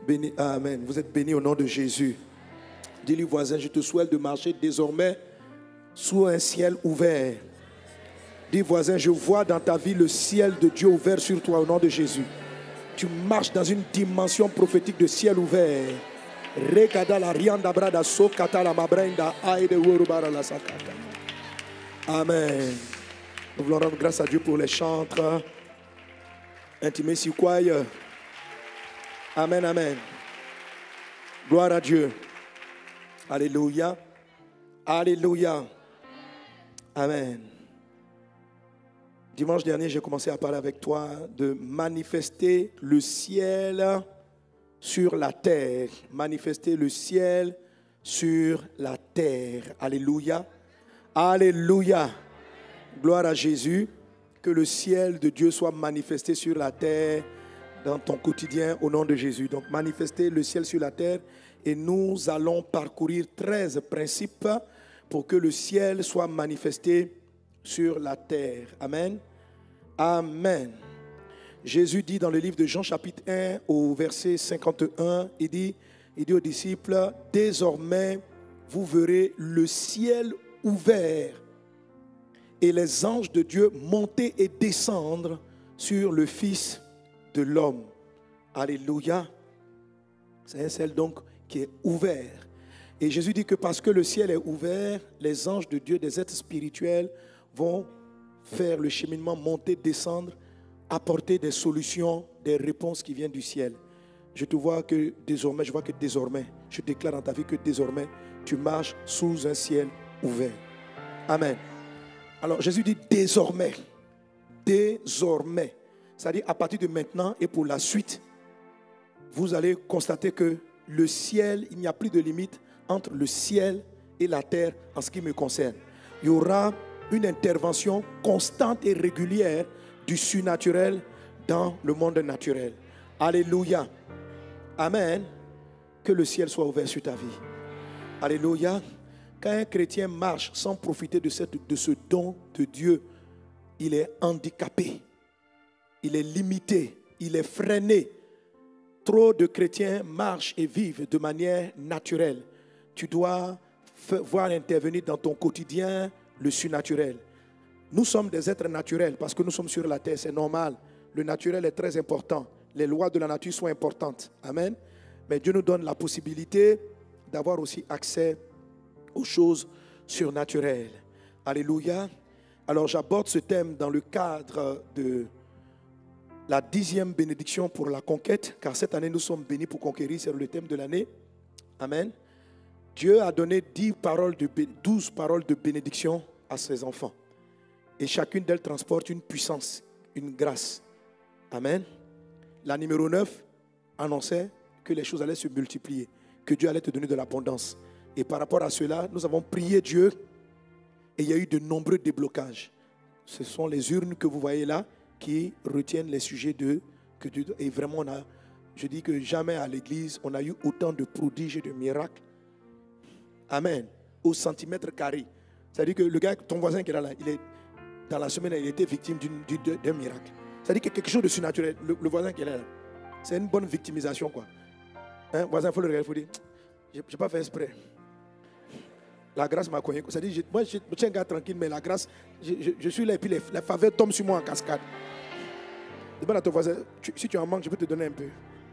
Béni, amen. Vous êtes bénis au nom de Jésus. Dis-lui voisin, je te souhaite de marcher désormais sous un ciel ouvert. Dis voisin, je vois dans ta vie le ciel de Dieu ouvert sur toi au nom de Jésus. Tu marches dans une dimension prophétique de ciel ouvert. Amen. Nous voulons rendre grâce à Dieu pour les chantres. Intimés si quoi. Amen, amen. Gloire à Dieu. Alléluia. Alléluia. Amen. Dimanche dernier, j'ai commencé à parler avec toi de manifester le ciel sur la terre. Manifester le ciel sur la terre. Alléluia. Alléluia. Gloire à Jésus. Que le ciel de Dieu soit manifesté sur la terre dans ton quotidien au nom de Jésus. Donc manifester le ciel sur la terre. Et nous allons parcourir 13 principes pour que le ciel soit manifesté sur la terre. Amen. Amen. Jésus dit dans le livre de Jean chapitre 1 au verset 51, il dit aux disciples, désormais vous verrez le ciel ouvert et les anges de Dieu monter et descendre sur le Fils de l'homme. Alléluia. C'est un ciel donc qui est ouvert. Et Jésus dit que parce que le ciel est ouvert, les anges de Dieu, des êtres spirituels, vont faire le cheminement, monter, descendre, apporter des solutions, des réponses qui viennent du ciel. Je vois que désormais, je déclare dans ta vie que désormais, tu marches sous un ciel ouvert. Amen. Alors Jésus dit désormais, désormais. C'est-à-dire à partir de maintenant et pour la suite, vous allez constater que le ciel, il n'y a plus de limite entre le ciel et la terre en ce qui me concerne. Il y aura une intervention constante et régulière du surnaturel dans le monde naturel. Alléluia. Amen. Que le ciel soit ouvert sur ta vie. Alléluia. Quand un chrétien marche sans profiter de ce don de Dieu, il est handicapé, il est limité, il est freiné. Trop de chrétiens marchent et vivent de manière naturelle. Tu dois voir intervenir dans ton quotidien le surnaturel. Nous sommes des êtres naturels parce que nous sommes sur la terre, c'est normal. Le naturel est très important. Les lois de la nature sont importantes. Amen. Mais Dieu nous donne la possibilité d'avoir aussi accès aux choses surnaturelles. Alléluia. Alors j'aborde ce thème dans le cadre de la 10e bénédiction pour la conquête, car cette année nous sommes bénis pour conquérir, c'est le thème de l'année. Amen. Dieu a donné 12 paroles de bénédiction à ses enfants. Et chacune d'elles transporte une puissance, une grâce. Amen. La numéro 9 annonçait que les choses allaient se multiplier, que Dieu allait te donner de l'abondance. Et par rapport à cela, nous avons prié Dieu et il y a eu de nombreux déblocages. Ce sont les urnes que vous voyez là qui retiennent les sujets que Dieu. Et vraiment, je dis que jamais à l'église, on a eu autant de prodiges et de miracles. Amen. Au centimètre carré. C'est-à-dire que le gars, ton voisin qui est là, dans la semaine, il était victime d'un miracle. C'est-à-dire que quelque chose de surnaturel. Le voisin qui est là, c'est une bonne victimisation, quoi. Hein, voisin, il faut le regarder, il faut dire, je n'ai pas fait exprès. La grâce m'a cogné. C'est-à-dire, moi, je tiens un gars tranquille, mais la grâce, je suis là et puis les faveurs tombent sur moi en cascade. Demande à ton voisin, si tu en manques, je peux te donner un peu.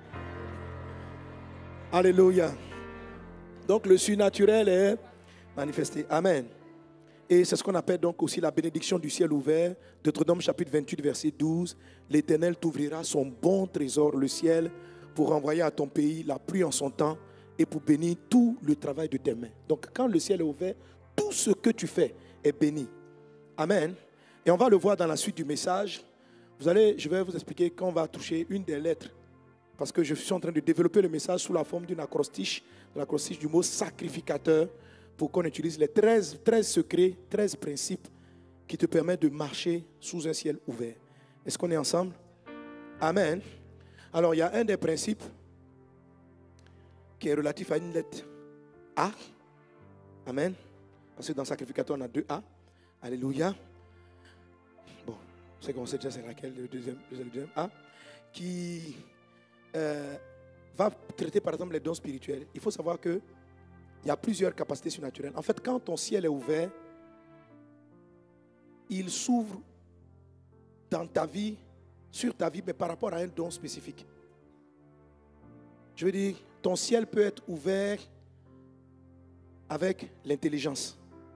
Alléluia. Donc, le surnaturel est manifesté. Amen. Et c'est ce qu'on appelle donc aussi la bénédiction du ciel ouvert. Deutéronome chapitre 28, verset 12. L'Éternel t'ouvrira son bon trésor, le ciel, pour envoyer à ton pays la pluie en son temps et pour bénir tout le travail de tes mains. Donc, quand le ciel est ouvert, tout ce que tu fais est béni. Amen. Et on va le voir dans la suite du message. Je vais vous expliquer quand on va toucher une des lettres. Parce que je suis en train de développer le message sous la forme d'une acrostiche, l'acrostiche du mot sacrificateur, pour qu'on utilise les 13 secrets, 13 principes qui te permettent de marcher sous un ciel ouvert. Est-ce qu'on est ensemble? Amen. Alors, il y a un des principes qui est relatif à une lettre A. Amen. Parce que dans le sacrificateur, on a 2 A. Alléluia. Bon, c'est qu'on sait déjà c'est laquelle, le deuxième A. Qui va traiter par exemple les dons spirituels, il faut savoir qu'il y a plusieurs capacités surnaturelles. En fait, quand ton ciel est ouvert, il s'ouvre dans ta vie, sur ta vie, mais par rapport à un don spécifique. Je veux dire, ton ciel peut être ouvert avec l'intelligence.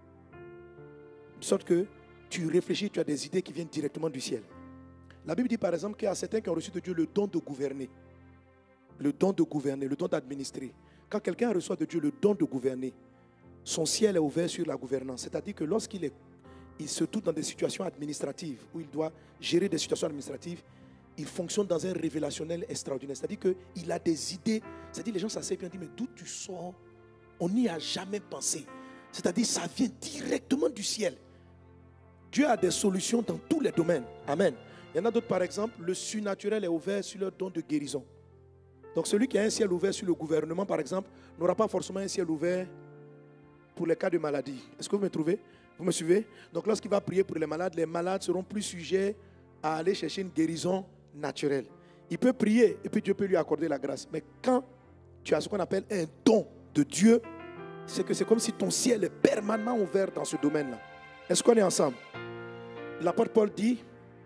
De sorte que tu réfléchis, tu as des idées qui viennent directement du ciel. La Bible dit par exemple qu'il y a certains qui ont reçu de Dieu le don de gouverner. Le don de gouverner, le don d'administrer. Quand quelqu'un reçoit de Dieu le don de gouverner, son ciel est ouvert sur la gouvernance. C'est-à-dire que lorsqu'il se trouve dans des situations administratives, où il doit gérer des situations administratives, il fonctionne dans un révélationnel extraordinaire. C'est-à-dire qu'il a des idées. C'est-à-dire les gens s'asseyent et disent, mais d'où tu sors? On n'y a jamais pensé. C'est-à-dire ça vient directement du ciel. Dieu a des solutions dans tous les domaines. Amen. Il y en a d'autres, par exemple, le surnaturel est ouvert sur leur don de guérison. Donc celui qui a un ciel ouvert sur le gouvernement, par exemple, n'aura pas forcément un ciel ouvert pour les cas de maladie. Est-ce que vous me trouvez? Vous me suivez? Donc lorsqu'il va prier pour les malades seront plus sujets à aller chercher une guérison naturelle. Il peut prier et puis Dieu peut lui accorder la grâce. Mais quand tu as ce qu'on appelle un don de Dieu, c'est que c'est comme si ton ciel est permanemment ouvert dans ce domaine-là. Est-ce qu'on est ensemble? L'apôtre Paul dit,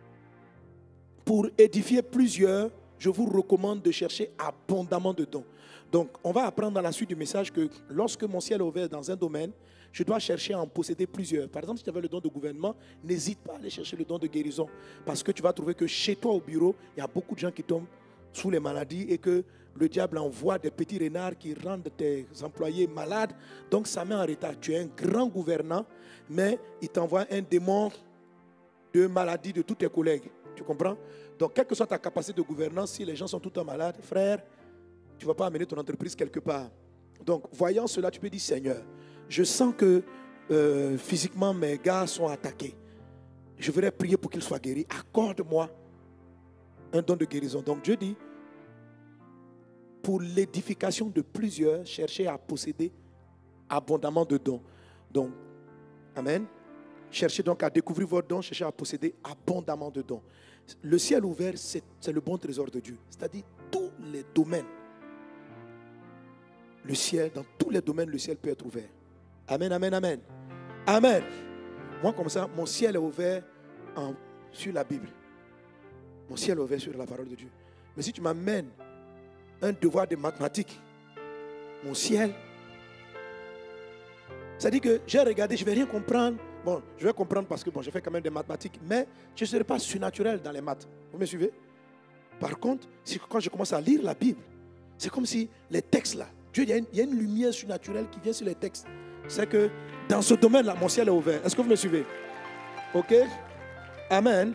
pour édifier plusieurs, je vous recommande de chercher abondamment de dons. Donc, on va apprendre dans la suite du message que lorsque mon ciel est ouvert dans un domaine, je dois chercher à en posséder plusieurs. Par exemple, si tu avais le don de gouvernement, n'hésite pas à aller chercher le don de guérison. Parce que tu vas trouver que chez toi au bureau, il y a beaucoup de gens qui tombent sous les maladies et que le diable envoie des petits renards qui rendent tes employés malades. Donc, ça met en retard. Tu es un grand gouvernant, mais il t'envoie un démon de maladie de tous tes collègues. Tu comprends? Donc, quelle que soit ta capacité de gouvernance, si les gens sont tout le temps malades, frère, tu ne vas pas amener ton entreprise quelque part. Donc, voyant cela, tu peux dire, Seigneur, je sens que physiquement, mes gars sont attaqués. Je voudrais prier pour qu'ils soient guéris. Accorde-moi un don de guérison. Donc, Dieu dit, pour l'édification de plusieurs, cherchez à posséder abondamment de dons. Donc, amen. Cherchez donc à découvrir vos dons, cherchez à posséder abondamment de dons. Le ciel ouvert, c'est le bon trésor de Dieu. C'est-à-dire tous les domaines. Le ciel, dans tous les domaines, le ciel peut être ouvert. Amen, amen, amen. Amen. Moi, comme ça, mon ciel est ouvert sur la Bible. Mon ciel est ouvert sur la parole de Dieu. Mais si tu m'amènes un devoir de mathématiques, mon ciel, c'est-à-dire que j'ai regardé, je ne vais rien comprendre. Bon, je vais comprendre parce que j'ai fait quand même des mathématiques, mais je ne serai pas surnaturel dans les maths. Vous me suivez? Par contre, quand je commence à lire la Bible, c'est comme si les textes là, Dieu, il y a une lumière surnaturelle qui vient sur les textes. C'est que dans ce domaine-là, mon ciel est ouvert. Est-ce que vous me suivez? Ok? Amen.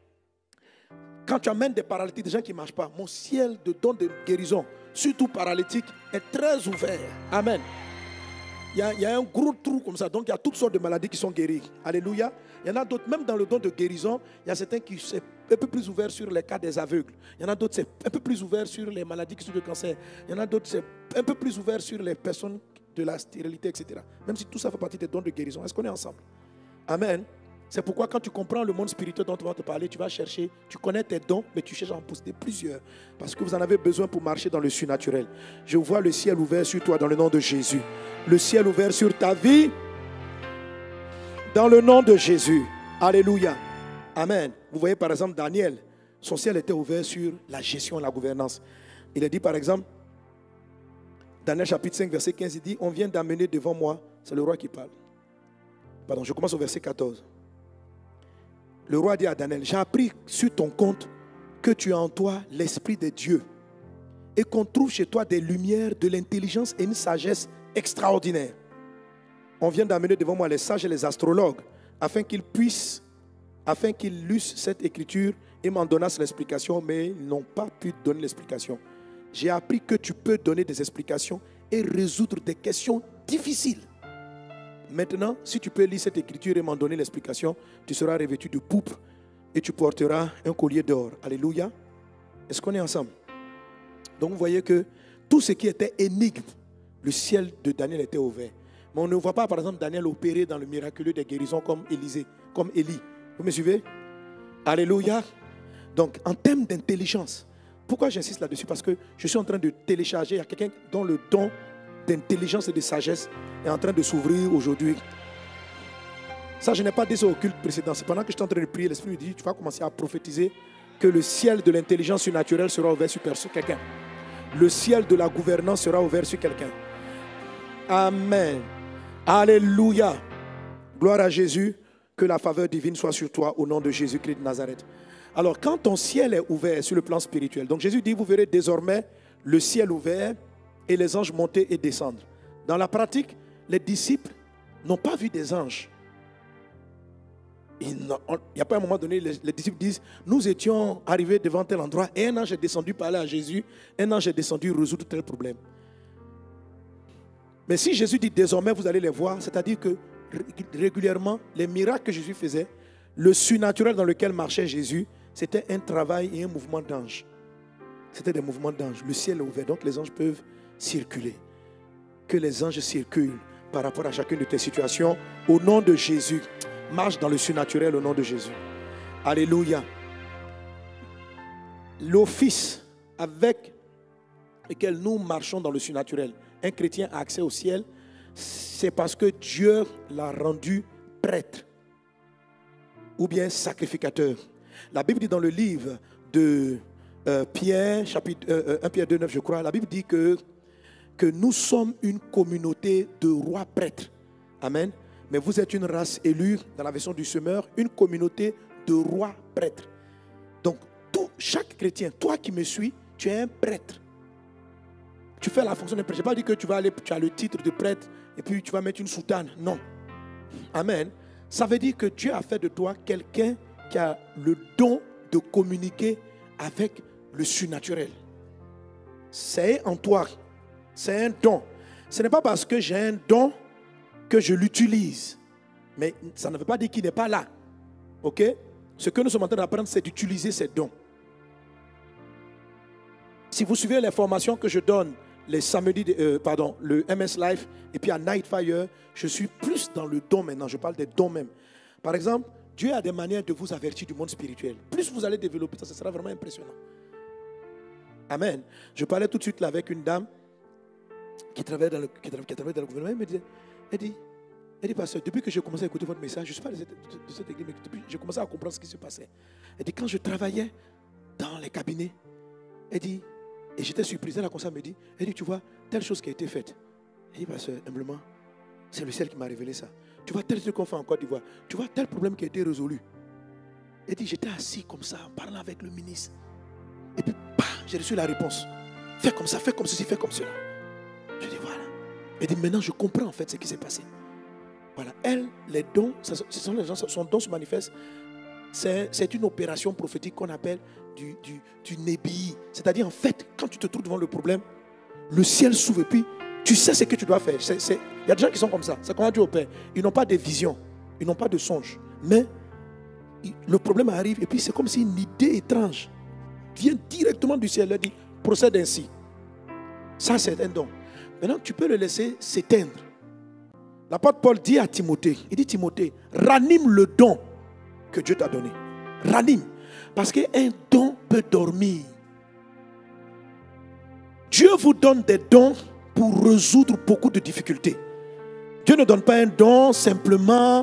Quand tu amènes des paralytiques, des gens qui ne marchent pas, mon ciel de don de guérison, surtout paralytique, est très ouvert. Amen. Il y a un gros trou comme ça. Donc, il y a toutes sortes de maladies qui sont guéries. Alléluia. Il y en a d'autres, même dans le don de guérison, il y a certains qui sont un peu plus ouverts sur les cas des aveugles. Il y en a d'autres, c'est un peu plus ouvert sur les maladies qui sont du cancer. Il y en a d'autres, c'est un peu plus ouvert sur les personnes de la stérilité, etc. Même si tout ça fait partie des dons de guérison. Est-ce qu'on est ensemble? Amen. C'est pourquoi quand tu comprends le monde spirituel dont on va te parler, tu vas chercher, tu connais tes dons, mais tu cherches à en posséder plusieurs. Parce que vous en avez besoin pour marcher dans le surnaturel. Je vois le ciel ouvert sur toi dans le nom de Jésus. Le ciel ouvert sur ta vie dans le nom de Jésus. Alléluia. Amen. Vous voyez par exemple Daniel, son ciel était ouvert sur la gestion et la gouvernance. Il a dit par exemple, Daniel chapitre 5 verset 15, il dit, on vient d'amener devant moi, c'est le roi qui parle. Pardon, je commence au verset 14. Le roi dit à Daniel, j'ai appris sur ton compte que tu as en toi l'esprit de Dieu et qu'on trouve chez toi des lumières, de l'intelligence et une sagesse extraordinaire. On vient d'amener devant moi les sages et les astrologues afin qu'ils lussent cette écriture et m'en donnassent l'explication, mais ils n'ont pas pu donner l'explication. J'ai appris que tu peux donner des explications et résoudre des questions difficiles. Maintenant, si tu peux lire cette écriture et m'en donner l'explication, tu seras revêtu de pourpre et tu porteras un collier d'or. Alléluia. Est-ce qu'on est ensemble? Donc vous voyez que tout ce qui était énigme, le ciel de Daniel était ouvert. Mais on ne voit pas par exemple Daniel opérer dans le miraculeux des guérisons comme Élie. Vous me suivez? Alléluia. Donc en termes d'intelligence, Pourquoi j'insiste là-dessus? Parce que je suis en train de télécharger. Il y a quelqu'un dont le don d'intelligence et de sagesse est en train de s'ouvrir aujourd'hui. Ça, je n'ai pas dit ça au culte précédent. C'est pendant que j'étais en train de prier, l'Esprit me dit, tu vas commencer à prophétiser que le ciel de l'intelligence surnaturelle sera ouvert sur quelqu'un. Le ciel de la gouvernance sera ouvert sur quelqu'un. Amen. Alléluia. Gloire à Jésus. Que la faveur divine soit sur toi au nom de Jésus-Christ de Nazareth. Alors, quand ton ciel est ouvert sur le plan spirituel, donc Jésus dit, vous verrez désormais le ciel ouvert et les anges monter et descendre. Dans la pratique, les disciples n'ont pas vu des anges. Il n'y a pas un moment donné, les disciples disent, nous étions arrivés devant tel endroit et un ange est descendu parler à Jésus, un ange est descendu résoudre tel problème. Mais si Jésus dit désormais vous allez les voir, c'est-à-dire que régulièrement, les miracles que Jésus faisait, le surnaturel dans lequel marchait Jésus, c'était un travail et un mouvement d'ange. C'était des mouvements d'ange. Le ciel est ouvert, donc les anges peuvent circuler. Que les anges circulent par rapport à chacune de tes situations. Au nom de Jésus, marche dans le surnaturel au nom de Jésus. Alléluia. L'office avec lequel nous marchons dans le surnaturel, un chrétien a accès au ciel, c'est parce que Dieu l'a rendu prêtre ou bien sacrificateur. La Bible dit dans le livre de Pierre, chapitre 1 Pierre 2, 9, je crois, la Bible dit que nous sommes une communauté de rois prêtres. Amen. Mais vous êtes une race élue, dans la version du semeur, une communauté de rois prêtres. Donc, chaque chrétien, toi qui me suis, tu es un prêtre. Tu fais la fonction de prêtre. Je n'ai pas dit que tu as le titre de prêtre et puis tu vas mettre une soutane. Non. Amen. Ça veut dire que Dieu a fait de toi quelqu'un qui a le don de communiquer avec le surnaturel. C'est en toi. C'est un don. Ce n'est pas parce que j'ai un don que je l'utilise. Mais ça ne veut pas dire qu'il n'est pas là. Ok? Ce que nous sommes en train d'apprendre, c'est d'utiliser ces dons. Si vous suivez les formations que je donne les samedis, le MS Life et puis à Nightfire, je suis plus dans le don maintenant. Je parle des dons même. Par exemple, Dieu a des manières de vous avertir du monde spirituel. Plus vous allez développer ça, ce sera vraiment impressionnant. Amen. Je parlais tout de suite là avec une dame qui travaillait dans le gouvernement. Elle me disait, elle dit, pasteur, depuis que j'ai commencé à écouter votre message, je ne suis pas de cette église, mais depuis j'ai commencé à comprendre ce qui se passait. Elle dit, quand je travaillais dans les cabinets, elle dit, et j'étais surprise, elle a commencé à me dire, elle dit, tu vois, telle chose qui a été faite. Elle dit, pasteur, humblement, c'est le ciel qui m'a révélé ça. Tu vois, tel truc qu'on fait en Côte d'Ivoire. Tu vois, tel problème qui a été résolu. Elle dit, j'étais assis comme ça, en parlant avec le ministre. Et puis, bah, j'ai reçu la réponse. Fais comme ça, fais comme ceci, fais comme cela. Je dis, voilà. Elle dit, maintenant, je comprends en fait ce qui s'est passé. Voilà. Elle, les dons, son don se manifeste. C'est une opération prophétique qu'on appelle du nébi. C'est-à-dire, en fait, quand tu te trouves devant le problème, le ciel s'ouvre et puis tu sais ce que tu dois faire. Il y a des gens qui sont comme ça. C'est comment Dieu opère. Ils n'ont pas de vision, ils n'ont pas de songe. Mais le problème arrive et puis c'est comme si une idée étrange vient directement du ciel. Elle dit, procède ainsi. Ça, c'est un don. Maintenant, tu peux le laisser s'éteindre. L'apôtre Paul dit à Timothée, il dit, Timothée, ranime le don que Dieu t'a donné. Ranime. Parce qu'un don peut dormir. Dieu vous donne des dons pour résoudre beaucoup de difficultés. Dieu ne donne pas un don simplement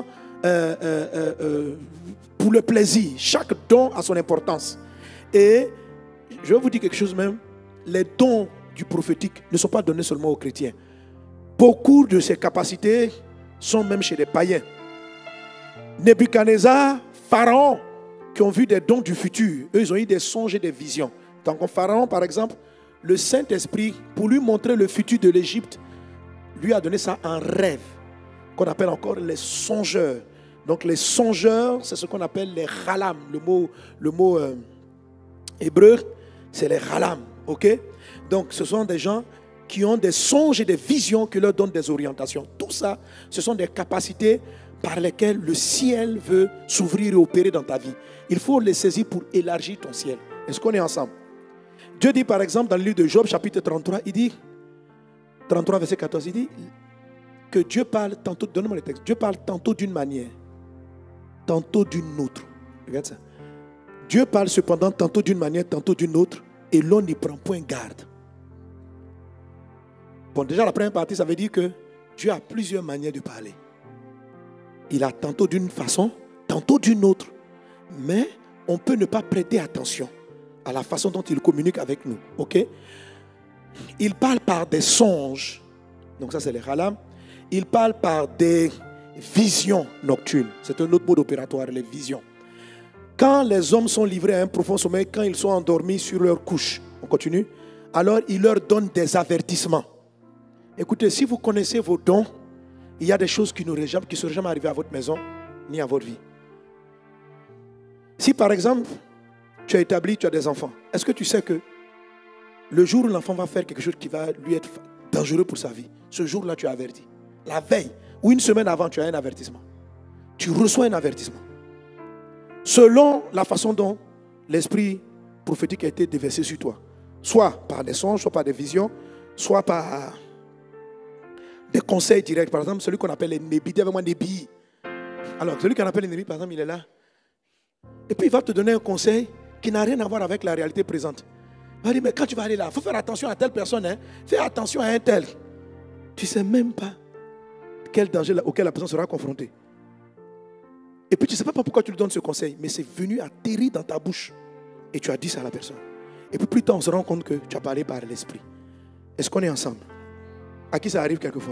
pour le plaisir. Chaque don a son importance. Et je vais vous dire quelque chose même. Les dons du prophétique ne sont pas donnés seulement aux chrétiens. Beaucoup de ces capacités sont même chez les païens. Nebuchadnezzar, Pharaon, qui ont vu des dons du futur. Eux, ils ont eu des songes et des visions. Donc, Pharaon, par exemple, le Saint-Esprit, pour lui montrer le futur de l'Égypte, lui a donné ça en rêve, qu'on appelle encore les songeurs. Donc, les songeurs, c'est ce qu'on appelle les Khalam. Le mot hébreu, c'est les Khalam. Ok? Donc, ce sont des gens qui ont des songes et des visions qui leur donnent des orientations. Tout ça, ce sont des capacités par lesquelles le ciel veut s'ouvrir et opérer dans ta vie. Il faut les saisir pour élargir ton ciel. Est-ce qu'on est ensemble? Dieu dit par exemple dans le livre de Job, chapitre 33, il dit, 33 verset 14, il dit que Dieu parle tantôt, donne-moi le texte, Dieu parle tantôt d'une manière, tantôt d'une autre. Regarde ça. Dieu parle cependant tantôt d'une manière, tantôt d'une autre, et l'on n'y prend point garde. Bon, déjà la première partie, ça veut dire que Dieu a plusieurs manières de parler. Il a tantôt d'une façon, tantôt d'une autre. Mais on peut ne pas prêter attention à la façon dont il communique avec nous. Ok? Il parle par des songes. Donc ça, c'est les halam. Il parle par des visions nocturnes. C'est un autre mot opératoire, les visions. Quand les hommes sont livrés à un profond sommeil, quand ils sont endormis sur leur couche, on continue, alors il leur donne des avertissements. Écoutez, si vous connaissez vos dons, il y a des choses qui ne seraient jamais arrivées à votre maison, ni à votre vie. Si par exemple, tu as établi, tu as des enfants, est-ce que tu sais que le jour où l'enfant va faire quelque chose qui va lui être dangereux pour sa vie, ce jour-là, tu as averti. La veille ou une semaine avant, tu as un avertissement. Tu reçois un avertissement. Selon la façon dont l'esprit prophétique a été déversé sur toi. Soit par des songes, soit par des visions, soit par des conseils directs. Par exemple, celui qu'on appelle les nébis. Dis avec moi, nébis. Alors, celui qu'on appelle les nébis, par exemple, il est là. Et puis, il va te donner un conseil qui n'a rien à voir avec la réalité présente. Il va dire, mais quand tu vas aller là, il faut faire attention à telle personne. Hein. Fais attention à un tel. Tu ne sais même pas quel danger auquel la personne sera confrontée. Et puis tu ne sais pas pourquoi tu lui donnes ce conseil, mais c'est venu atterrir dans ta bouche. Et tu as dit ça à la personne. Et puis plus tard, on se rend compte que tu as parlé par l'esprit. Est-ce qu'on est ensemble? À qui ça arrive quelquefois?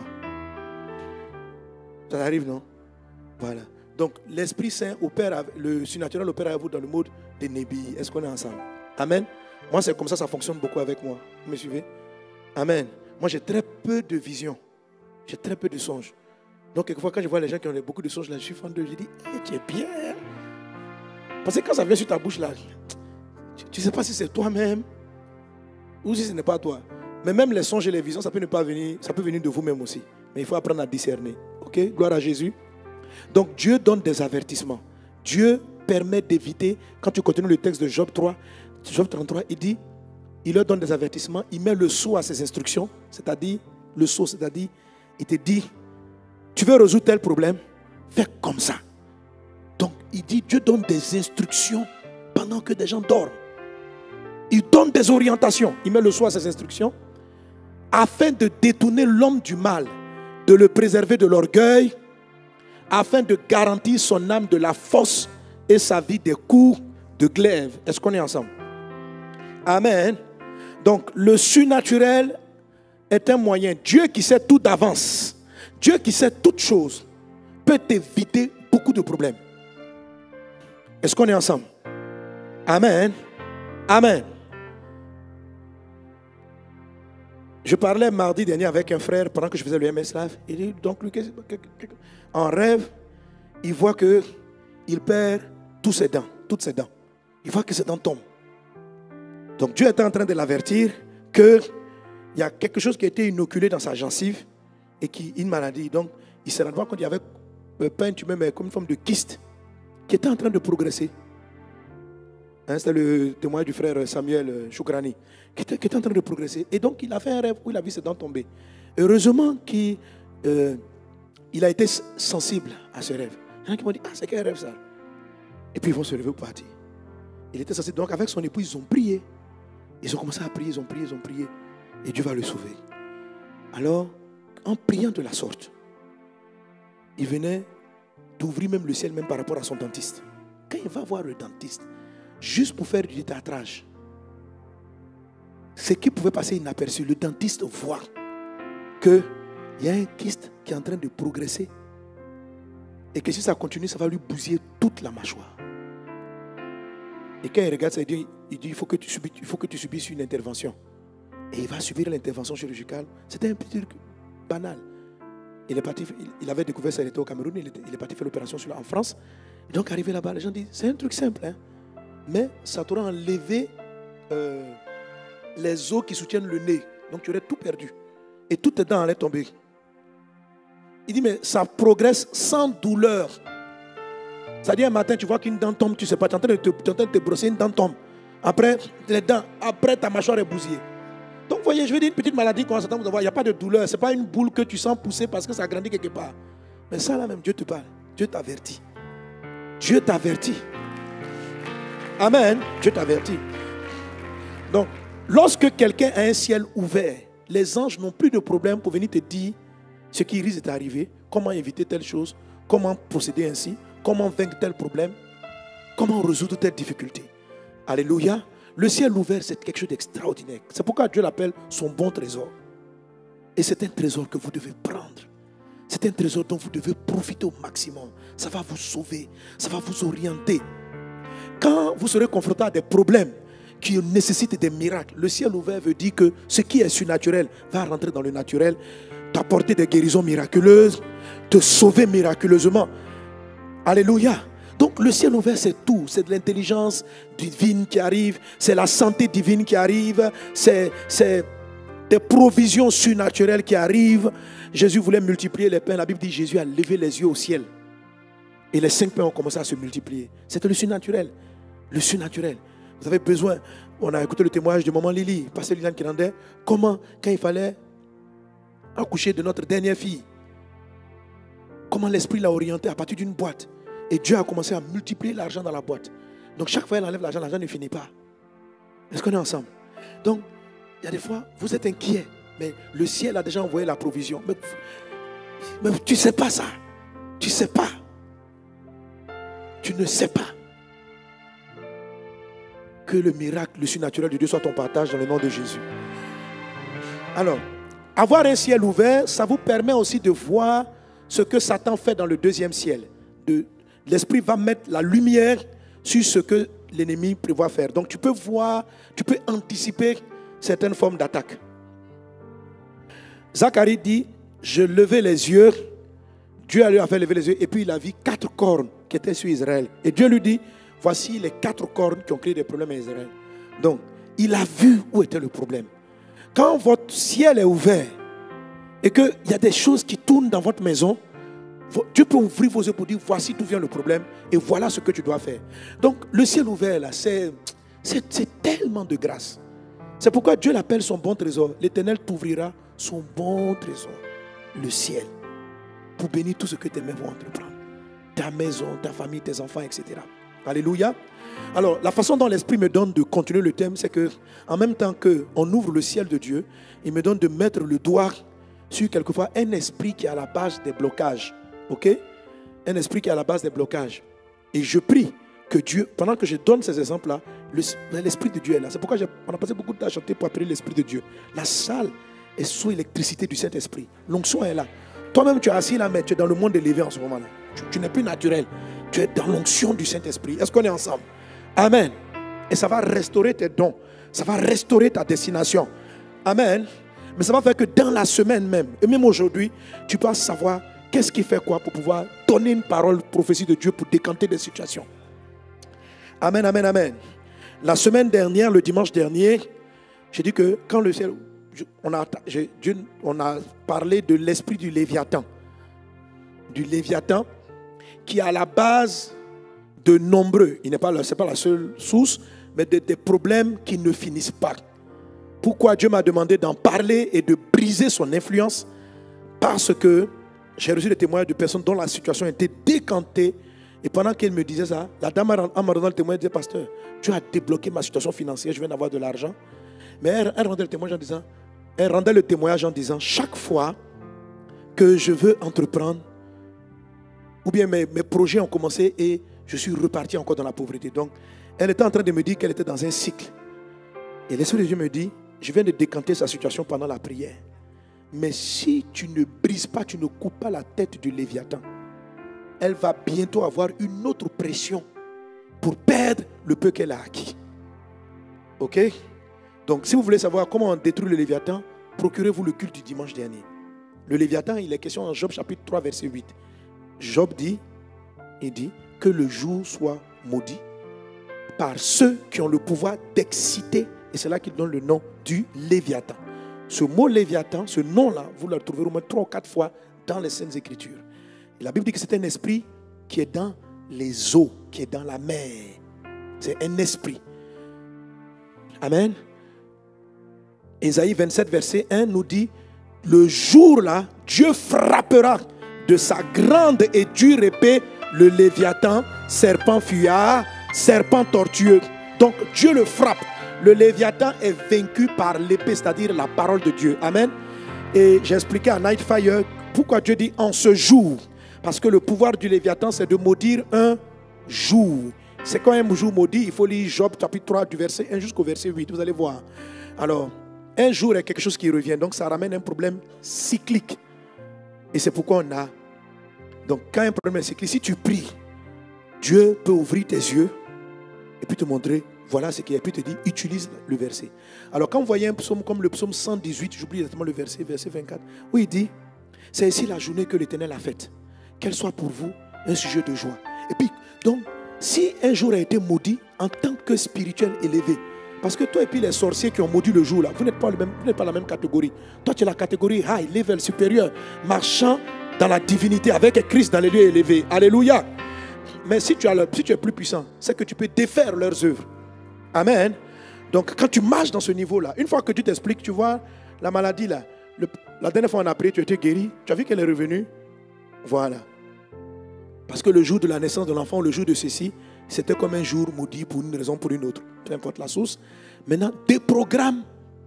Ça arrive, non? Voilà. Donc l'Esprit Saint opère, le surnaturel opère avec vous dans le mode des nébis. Est-ce qu'on est ensemble? Amen. Moi, c'est comme ça fonctionne beaucoup avec moi. Vous me suivez? Amen. Moi, j'ai très peu de visions. J'ai très peu de songes. Donc, quelquefois, quand je vois les gens qui ont beaucoup de songes, là, je suis fan d'eux. Je dis, hey, tu es bien. Parce que quand ça vient sur ta bouche, là, tu ne sais pas si c'est toi-même ou si ce n'est pas toi. Mais même les songes et les visions, ça peut ne pas venir, ça peut venir de vous-même aussi. Mais il faut apprendre à discerner. Ok? Gloire à Jésus. Donc, Dieu donne des avertissements. Dieu permet d'éviter, quand tu continues le texte de Job 3, Job 33, il dit, il leur donne des avertissements, il met le sceau à ses instructions, c'est-à-dire, le sceau, c'est-à-dire, il te dit, tu veux résoudre tel problème, fais comme ça. Donc, il dit, Dieu donne des instructions pendant que des gens dorment. Il donne des orientations, il met le sceau à ses instructions, afin de détourner l'homme du mal, de le préserver de l'orgueil, afin de garantir son âme de la force et sa vie des coups de glaive. Est-ce qu'on est ensemble? Amen. Donc, le surnaturel est un moyen. Dieu qui sait tout d'avance, Dieu qui sait toutes choses, peut éviter beaucoup de problèmes. Est-ce qu'on est ensemble? Amen. Amen. Je parlais mardi dernier avec un frère pendant que je faisais le MS Live. Il dit, donc, lui, en rêve, il voit qu'il perd toutes ses dents. Il voit que ses dents tombent. Donc Dieu était en train de l'avertir qu'il y a quelque chose qui a été inoculé dans sa gencive et qui une maladie. Donc il se rendait compte qu'il y avait peint même comme une forme de kyste qui était en train de progresser. Hein, c'était le témoignage du frère Samuel Choukrani qui était en train de progresser. Et donc il a fait un rêve où il a vu ses dents tomber. Heureusement qu'il a été sensible à ce rêve. Il y en a qui m'ont dit, ah c'est quel rêve ça? Et puis ils vont se lever pour partir. Il était sensible. Donc avec son époux, ils ont prié. Ils ont commencé à prier, ils ont prié. Et Dieu va le sauver. Alors, en priant de la sorte, il venait d'ouvrir même le ciel, même par rapport à son dentiste. Quand il va voir le dentiste, juste pour faire du détartrage, ce qui pouvait passer inaperçu, le dentiste voit qu'il y a un kyste qui est en train de progresser. Et que si ça continue, ça va lui bousiller toute la mâchoire. Et quand il regarde ça, il dit il faut que tu subisses une intervention. Et il va subir l'intervention chirurgicale. C'était un petit truc banal. Il avait découvert ça, il était au Cameroun, il est parti faire l'opération en France. Et donc arrivé là-bas, les gens disent, c'est un truc simple. Hein? Mais ça t'aura enlevé les os qui soutiennent le nez. Donc tu aurais tout perdu. Et toutes tes dents allaient tomber. Il dit, mais ça progresse sans douleur. C'est-à-dire un matin, tu vois qu'une dent tombe, tu ne sais pas, tu es en train de te brosser, une dent tombe. Après, ta mâchoire est bousillée. Donc, vous voyez, je vais dire une petite maladie qu'on s'attend à voir. Il n'y a pas de douleur. Ce n'est pas une boule que tu sens pousser parce que ça grandit quelque part. Mais ça, là même, Dieu te parle. Dieu t'avertit. Dieu t'avertit. Amen. Dieu t'avertit. Donc, lorsque quelqu'un a un ciel ouvert, les anges n'ont plus de problème pour venir te dire ce qui risque d'arriver, comment éviter telle chose, comment procéder ainsi, comment vaincre tel problème, comment résoudre telle difficulté. Alléluia. Le ciel ouvert, c'est quelque chose d'extraordinaire. C'est pourquoi Dieu l'appelle son bon trésor. Et c'est un trésor que vous devez prendre. C'est un trésor dont vous devez profiter au maximum. Ça va vous sauver, ça va vous orienter. Quand vous serez confronté à des problèmes qui nécessitent des miracles, le ciel ouvert veut dire que ce qui est surnaturel va rentrer dans le naturel, t'apporter des guérisons miraculeuses, te sauver miraculeusement. Alléluia. Donc le ciel ouvert, c'est tout. C'est de l'intelligence divine qui arrive, c'est la santé divine qui arrive, c'est des provisions surnaturelles qui arrivent. Jésus voulait multiplier les pains. La Bible dit que Jésus a levé les yeux au ciel. Et les 5 pains ont commencé à se multiplier. C'était le surnaturel. Le surnaturel. Vous avez besoin. On a écouté le témoignage de maman Lily, pasteur Liliane Kirandais. Comment, quand il fallait accoucher de notre dernière fille, comment l'esprit l'a orienté à partir d'une boîte. Et Dieu a commencé à multiplier l'argent dans la boîte. Donc chaque fois qu'elle enlève l'argent ne finit pas. Est-ce qu'on est ensemble? Donc, il y a des fois, vous êtes inquiet. Mais le ciel a déjà envoyé la provision. Mais tu ne sais pas ça. Tu ne sais pas. Tu ne sais pas. Que le miracle, le surnaturel de Dieu soit ton partage dans le nom de Jésus. Alors, avoir un ciel ouvert, ça vous permet aussi de voir ce que Satan fait dans le deuxième ciel. L'esprit va mettre la lumière sur ce que l'ennemi prévoit faire. Donc tu peux voir, tu peux anticiper certaines formes d'attaque. Zacharie dit, je levais les yeux, Dieu lui a fait lever les yeux et puis il a vu 4 cornes qui étaient sur Israël. Et Dieu lui dit, voici les 4 cornes qui ont créé des problèmes à Israël. Donc, il a vu où était le problème. Quand votre ciel est ouvert et qu'il y a des choses qui tournent dans votre maison, Dieu peut ouvrir vos yeux pour dire, voici d'où vient le problème et voilà ce que tu dois faire. Donc, le ciel ouvert, là, c'est tellement de grâce. C'est pourquoi Dieu l'appelle son bon trésor. L'Éternel t'ouvrira son bon trésor, le ciel, pour bénir tout ce que tes mains vont entreprendre. Ta maison, ta famille, tes enfants, etc. Alléluia. Alors, la façon dont l'Esprit me donne de continuer le thème, c'est que, en même temps qu'on ouvre le ciel de Dieu, il me donne de mettre le doigt sur quelquefois un esprit qui est à la base des blocages. Ok? Un esprit qui est à la base des blocages. Et je prie que Dieu, pendant que je donne ces exemples-là, l'Esprit de Dieu est là. C'est pourquoi on a passé beaucoup de temps à chanter pour appeler l'Esprit de Dieu. La salle est sous l'électricité du Saint-Esprit. L'onction est là. Toi-même, tu es assis là, mais tu es dans le monde élevé en ce moment-là. Tu n'es plus naturel. Tu es dans l'onction du Saint-Esprit. Est-ce qu'on est ensemble? Amen. Et ça va restaurer tes dons. Ça va restaurer ta destination. Amen. Mais ça va faire que dans la semaine même, et même aujourd'hui, tu peux savoir qu'est-ce qui fait quoi pour pouvoir donner une parole, prophétie de Dieu pour décanter des situations. Amen, amen, amen. La semaine dernière, le dimanche dernier, j'ai dit que quand le ciel, on a parlé de l'esprit du Léviathan. Du Léviathan qui est à la base de nombreux, ce n'est pas la seule source, mais des problèmes qui ne finissent pas. Pourquoi Dieu m'a demandé d'en parler et de briser son influence? Parce que j'ai reçu des témoignages de personnes dont la situation était décantée. Et pendant qu'elle me disait ça, la dame en m'a donné le témoignage, elle disait, pasteur, Dieu a débloqué ma situation financière, je viens d'avoir de l'argent. Mais elle rendait le témoignage en disant, chaque fois que je veux entreprendre, ou bien mes projets ont commencé et je suis reparti encore dans la pauvreté. Donc, elle était en train de me dire qu'elle était dans un cycle. Et l'Esprit de Dieu me dit, je viens de décanter sa situation pendant la prière. Mais si tu ne brises pas, tu ne coupes pas la tête du Léviathan, elle va bientôt avoir une autre pression pour perdre le peu qu'elle a acquis. Ok? Donc, si vous voulez savoir comment on détruit le Léviathan, procurez-vous le culte du dimanche dernier. Le Léviathan, il est question en Job chapitre 3, verset 8. Job dit, que le jour soit maudit par ceux qui ont le pouvoir d'exciter, et c'est là qu'il donne le nom du Léviathan. Ce mot Léviathan, ce nom-là, vous le trouverez au moins 3 ou 4 fois dans les Saintes Écritures. Et la Bible dit que c'est un esprit qui est dans les eaux, qui est dans la mer. C'est un esprit. Amen. Ésaïe 27, verset 1 nous dit, le jour-là, Dieu frappera de sa grande et dure épée le Léviathan, serpent fuyard, serpent tortueux. Donc Dieu le frappe. Le Léviathan est vaincu par l'épée, c'est-à-dire la parole de Dieu. Amen. Et j'ai expliqué à Nightfire pourquoi Dieu dit en ce jour. Parce que le pouvoir du Léviathan, c'est de maudire un jour. C'est quand un jour maudit, il faut lire Job chapitre 3 du verset 1 jusqu'au verset 8. Vous allez voir. Alors, un jour est quelque chose qui revient. Donc, ça ramène un problème cyclique. Et c'est pourquoi on a... Donc, quand un problème est cyclique, si tu pries, Dieu peut ouvrir tes yeux et puis te montrer, voilà ce qu'il y a. Et puis te dire, utilise le verset. Alors, quand vous voyez un psaume comme le psaume 118, j'oublie exactement le verset 24, où il dit, c'est ici la journée que l'Éternel a faite. Qu'elle soit pour vous un sujet de joie. Et puis, donc, si un jour a été maudit en tant que spirituel élevé, parce que toi et puis les sorciers qui ont maudit le jour là, vous n'êtes pas la même catégorie. Toi, tu es la catégorie high, level supérieur, marchant dans la divinité avec Christ dans les lieux élevés. Alléluia. Mais si tu es plus puissant, c'est que tu peux défaire leurs œuvres. Amen. Donc, quand tu marches dans ce niveau-là, une fois que tu t'expliques, tu vois, la maladie là, la dernière fois on a prié, tu étais guéri, tu as vu qu'elle est revenue. Voilà. Parce que le jour de la naissance de l'enfant, le jour de ceci, c'était comme un jour maudit pour une raison ou pour une autre. Peu importe la source. Maintenant, déprogramme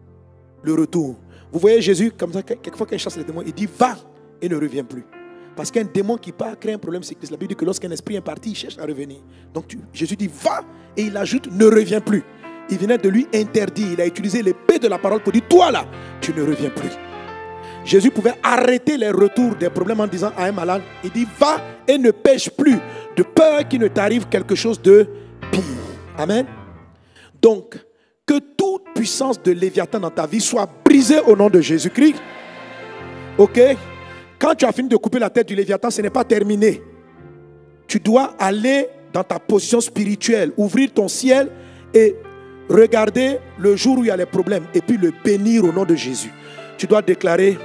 le retour. Vous voyez Jésus, comme ça, quelquefois qu'il chasse les démons, il dit va et ne revient plus. Parce qu'un démon qui part crée un problème, c'est que la Bible dit que lorsqu'un esprit est parti, il cherche à revenir. Donc Jésus dit va et il ajoute ne reviens plus. Il venait de lui interdire. Il a utilisé l'épée de la parole pour dire toi là, tu ne reviens plus. Jésus pouvait arrêter les retours des problèmes en disant à un malade, il dit va et ne pêche plus, de peur qu'il ne t'arrive quelque chose de pire. Amen. Donc, que toute puissance de Léviathan dans ta vie soit brisée au nom de Jésus-Christ. Ok? Quand tu as fini de couper la tête du Léviathan, ce n'est pas terminé. Tu dois aller dans ta position spirituelle, ouvrir ton ciel et regarder le jour où il y a les problèmes et puis le bénir au nom de Jésus. Tu dois déclarer,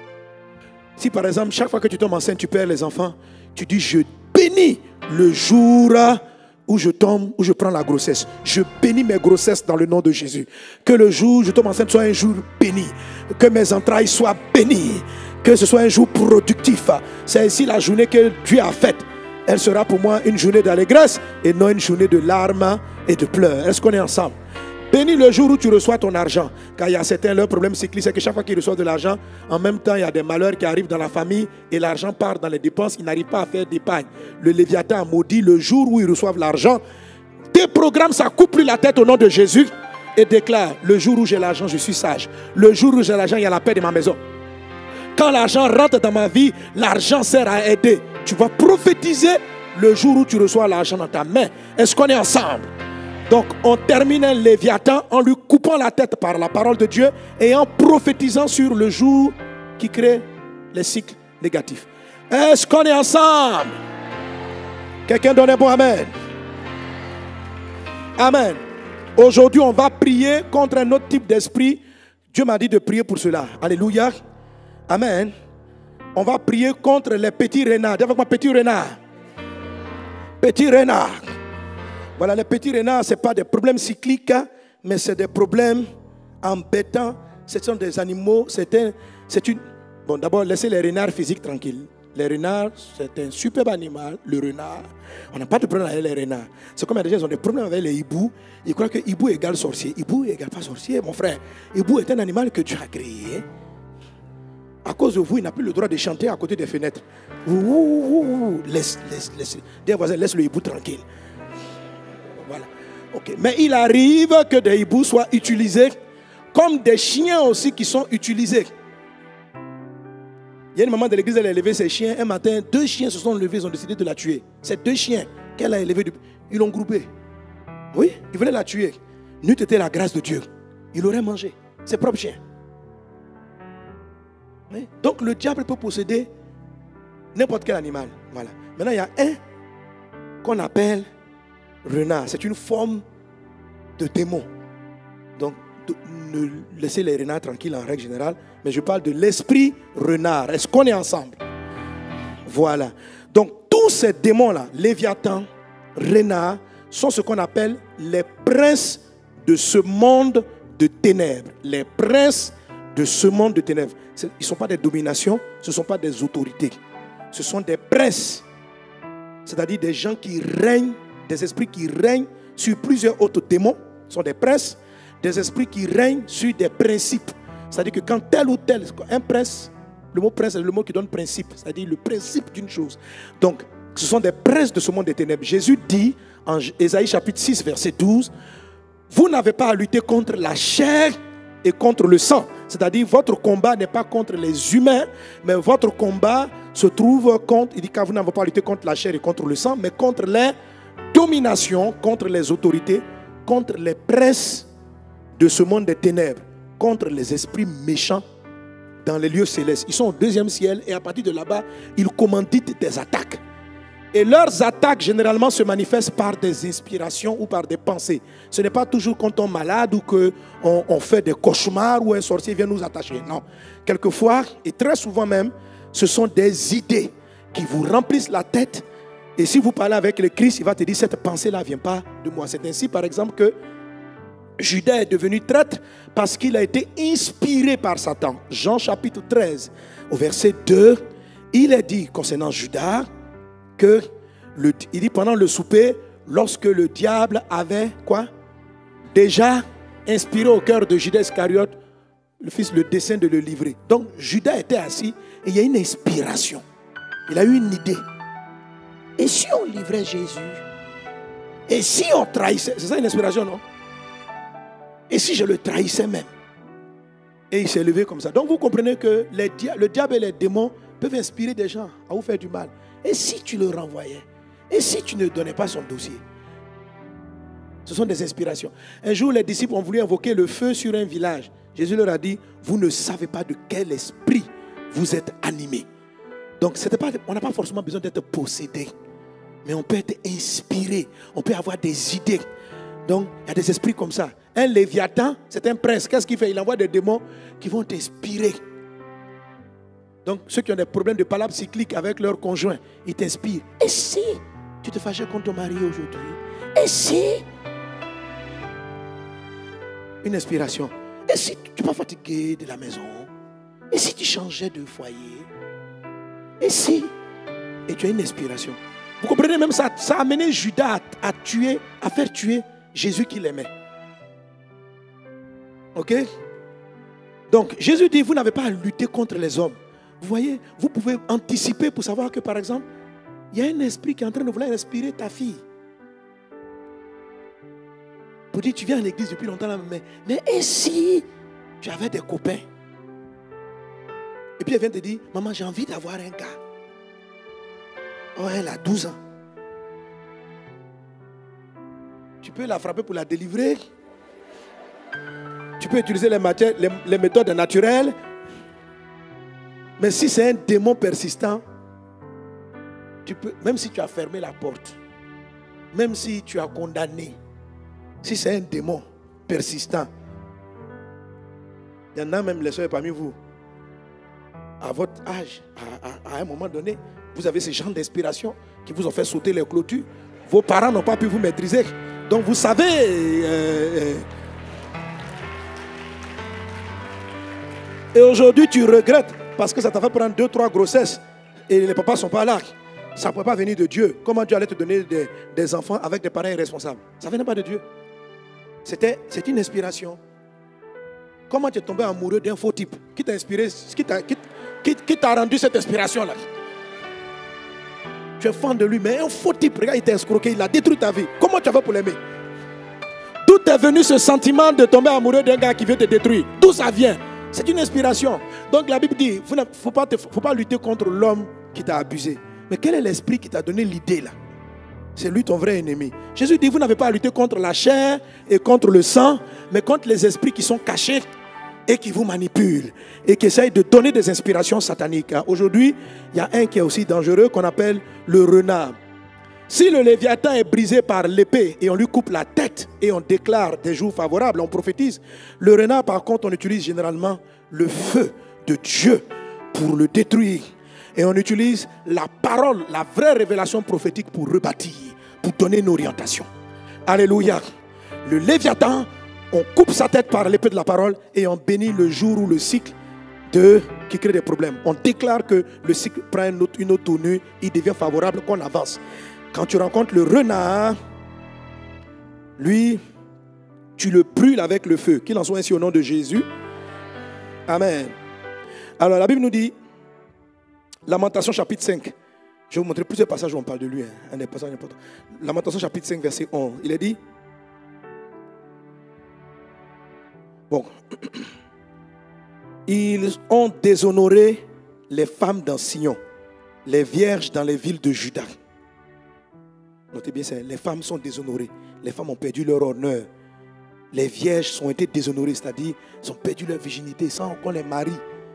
si par exemple, chaque fois que tu tombes enceinte, tu perds les enfants, tu dis, je bénis le jour où je tombe, où je prends la grossesse. Je bénis mes grossesses dans le nom de Jésus. Que le jour où je tombe enceinte soit un jour béni. Que mes entrailles soient bénies. Que ce soit un jour productif. C'est ici la journée que Dieu a faite. Elle sera pour moi une journée d'allégresse et non une journée de larmes et de pleurs. Est-ce qu'on est ensemble? Bénis le jour où tu reçois ton argent. Car il y a certains, leur problème cyclique, c'est que chaque fois qu'ils reçoivent de l'argent, en même temps, il y a des malheurs qui arrivent dans la famille et l'argent part dans les dépenses. Ils n'arrivent pas à faire d'épargne. Le Léviathan a maudit le jour où ils reçoivent l'argent. Déprogramme ça, coupe-lui la tête au nom de Jésus et déclare, le jour où j'ai l'argent, je suis sage. Le jour où j'ai l'argent, il y a la paix de ma maison. Quand l'argent rentre dans ma vie, l'argent sert à aider. Tu vas prophétiser le jour où tu reçois l'argent dans ta main. Est-ce qu'on est ensemble? Donc, on termine un Léviathan en lui coupant la tête par la parole de Dieu et en prophétisant sur le jour qui crée les cycles négatifs. Est-ce qu'on est ensemble? Quelqu'un donne un bon amen. Amen. Aujourd'hui, on va prier contre un autre type d'esprit. Dieu m'a dit de prier pour cela. Alléluia. Amen. On va prier contre les petits renards. Dis avec moi, petits renards. Petits renards. Voilà, les petits renards, ce n'est pas des problèmes cycliques, mais c'est des problèmes embêtants. Ce sont des animaux, Bon, d'abord, laissez les renards physiques tranquilles. Les renards, c'est un superbe animal, le renard. On n'a pas de problème avec les renards. C'est comme les gens ont des problèmes avec les hiboux. Ils croient que hibou égale sorcier. Hibou égale pas sorcier, mon frère. Hibou est un animal que Dieu a créé. À cause de vous, il n'a plus le droit de chanter à côté des fenêtres. Laisse. Dis à voisin, laisse le hibou tranquille. Voilà. Okay. Mais il arrive que des hiboux soient utilisés comme des chiens aussi qui sont utilisés. Il y a une maman de l'église, elle a élevé ses chiens. Un matin, 2 chiens se sont levés, ils ont décidé de la tuer. Ces 2 chiens qu'elle a élevés, ils l'ont groupé. Oui, ils voulaient la tuer. N'eût été la grâce de Dieu, il aurait mangé ses propres chiens. Oui? Donc le diable peut posséder n'importe quel animal. Voilà. Maintenant, il y a un qu'on appelle renard. C'est une forme de démon. Donc, ne laissez les renards tranquilles en règle générale. Mais je parle de l'esprit renard. Est-ce qu'on est ensemble? Voilà. Donc, tous ces démons-là, Léviathan, renard, sont ce qu'on appelle les princes de ce monde de ténèbres. Les princes de ce monde de ténèbres. Ils ne sont pas des dominations, ce ne sont pas des autorités. Ce sont des princes. C'est-à-dire des gens qui règnent, des esprits qui règnent sur plusieurs autres démons. Ce sont des princes. des esprits qui règnent sur des principes. C'est-à-dire que quand tel ou tel, un prince, le mot prince est le mot qui donne principe, c'est-à-dire le principe d'une chose. Donc, ce sont des princes de ce monde des ténèbres. Jésus dit en Ésaïe chapitre 6, verset 12, vous n'avez pas à lutter contre la chair et contre le sang. C'est-à-dire votre combat n'est pas contre les humains, mais votre combat se trouve contre, il dit que vous n'avez pas à lutter contre la chair et contre le sang, mais contre les dominations, contre les autorités, contre les princes de ce monde des ténèbres, contre les esprits méchants dans les lieux célestes. Ils sont au deuxième ciel et à partir de là-bas, ils commanditent des attaques. Et leurs attaques généralement se manifestent par des inspirations ou par des pensées. Ce n'est pas toujours quand on est malade ou qu'on fait des cauchemars ou un sorcier vient nous attacher. Non. Quelquefois, et très souvent même, ce sont des idées qui vous remplissent la tête. Et si vous parlez avec le Christ, il va te dire cette pensée-là ne vient pas de moi. C'est ainsi par exemple que Judas est devenu traître parce qu'il a été inspiré par Satan. Jean chapitre 13, au verset 2, il est dit concernant Judas que, il dit pendant le souper, lorsque le diable avait quoi? Déjà inspiré au cœur de Judas Iscariote, le fils, le dessein de le livrer. Donc Judas était assis et il y a une inspiration. Il a eu une idée. Et si on livrait Jésus? Et si on trahissait? C'est ça une inspiration, non? Et si je le trahissais même? Et il s'est levé comme ça. Donc vous comprenez que le diable et les démons peuvent inspirer des gens à vous faire du mal. Et si tu le renvoyais? Et si tu ne donnais pas son dossier? Ce sont des inspirations. Un jour, les disciples ont voulu invoquer le feu sur un village. Jésus leur a dit, vous ne savez pas de quel esprit vous êtes animés. Donc, on n'a pas forcément besoin d'être possédé. Mais on peut être inspiré. On peut avoir des idées. Donc, il y a des esprits comme ça. Un Léviathan, c'est un prince. Qu'est-ce qu'il fait? Il envoie des démons qui vont t'inspirer. Donc, ceux qui ont des problèmes de palabres cycliques avec leur conjoint, ils t'inspirent. Et si tu te fâchais contre ton mari aujourd'hui? Et si? Une inspiration. Et si tu n'es pas fatigué de la maison? Et si tu changeais de foyer? Et si? Et tu as une inspiration. Vous comprenez, même ça a amené Judas à faire tuer Jésus qu'il aimait. Ok? Donc, Jésus dit, vous n'avez pas à lutter contre les hommes. Vous voyez, vous pouvez anticiper pour savoir que, par exemple, il y a un esprit qui est en train de vouloir inspirer ta fille. Pour dire, tu viens à l'église depuis longtemps, mais et si tu avais des copains? Et puis elle vient te dire, maman, j'ai envie d'avoir un gars. Oh, elle a 12 ans. Tu peux la frapper pour la délivrer. Tu peux utiliser les méthodes naturelles. Mais si c'est un démon persistant, même si tu as fermé la porte, même si tu as condamné, si c'est un démon persistant, il y en a même les soeurs parmi vous, à votre âge, à un moment donné, vous avez ce genre d'inspiration qui vous ont fait sauter les clôtures. Vos parents n'ont pas pu vous maîtriser. Donc vous savez... Et aujourd'hui tu regrettes parce que ça t'a fait prendre 2-3 grossesses et les papas ne sont pas là. Ça ne peut pas venir de Dieu. Comment Dieu allait te donner des enfants avec des parents irresponsables? Ça ne venait pas de Dieu. C'est une inspiration. Comment tu es tombé amoureux d'un faux type? Qui t'a inspiré? Qui t'a rendu cette inspiration-là? Tu es fan de lui, mais un faux type, regarde, il t'a escroqué, il a détruit ta vie. Comment tu as fait pour l'aimer? D'où est venu ce sentiment de tomber amoureux d'un gars qui veut te détruire? D'où ça vient? C'est une inspiration. Donc la Bible dit, il ne faut pas lutter contre l'homme qui t'a abusé. Mais quel est l'esprit qui t'a donné l'idée là? C'est lui ton vrai ennemi. Jésus dit, vous n'avez pas à lutter contre la chair et contre le sang, mais contre les esprits qui sont cachés et qui vous manipulent et qui essayent de donner des inspirations sataniques. Aujourd'hui, il y a un qui est aussi dangereux qu'on appelle le renard. Si le Léviathan est brisé par l'épée et on lui coupe la tête et on déclare des jours favorables, on prophétise. Le renard, par contre, on utilise généralement le feu de Dieu pour le détruire. Et on utilise la parole, la vraie révélation prophétique pour rebâtir, pour donner une orientation. Alléluia. Le Léviathan, on coupe sa tête par l'épée de la parole et on bénit le jour où le cycle qui crée des problèmes. On déclare que le cycle prend une autre tournure, il devient favorable, qu'on avance. Quand tu rencontres le renard, lui, tu le brûles avec le feu. Qu'il en soit ainsi au nom de Jésus. Amen. Alors la Bible nous dit, Lamentation chapitre 5. Je vais vous montrer plusieurs passages où on parle de lui. Un des passages importants. Lamentation chapitre 5 verset 11. Il est dit, bon, ils ont déshonoré les femmes dans Sion, les vierges dans les villes de Juda. Notez bien ça, les femmes sont déshonorées. Les femmes ont perdu leur honneur. Les vierges ont été déshonorées, c'est-à-dire elles ont perdu leur virginité sans qu'on les marie.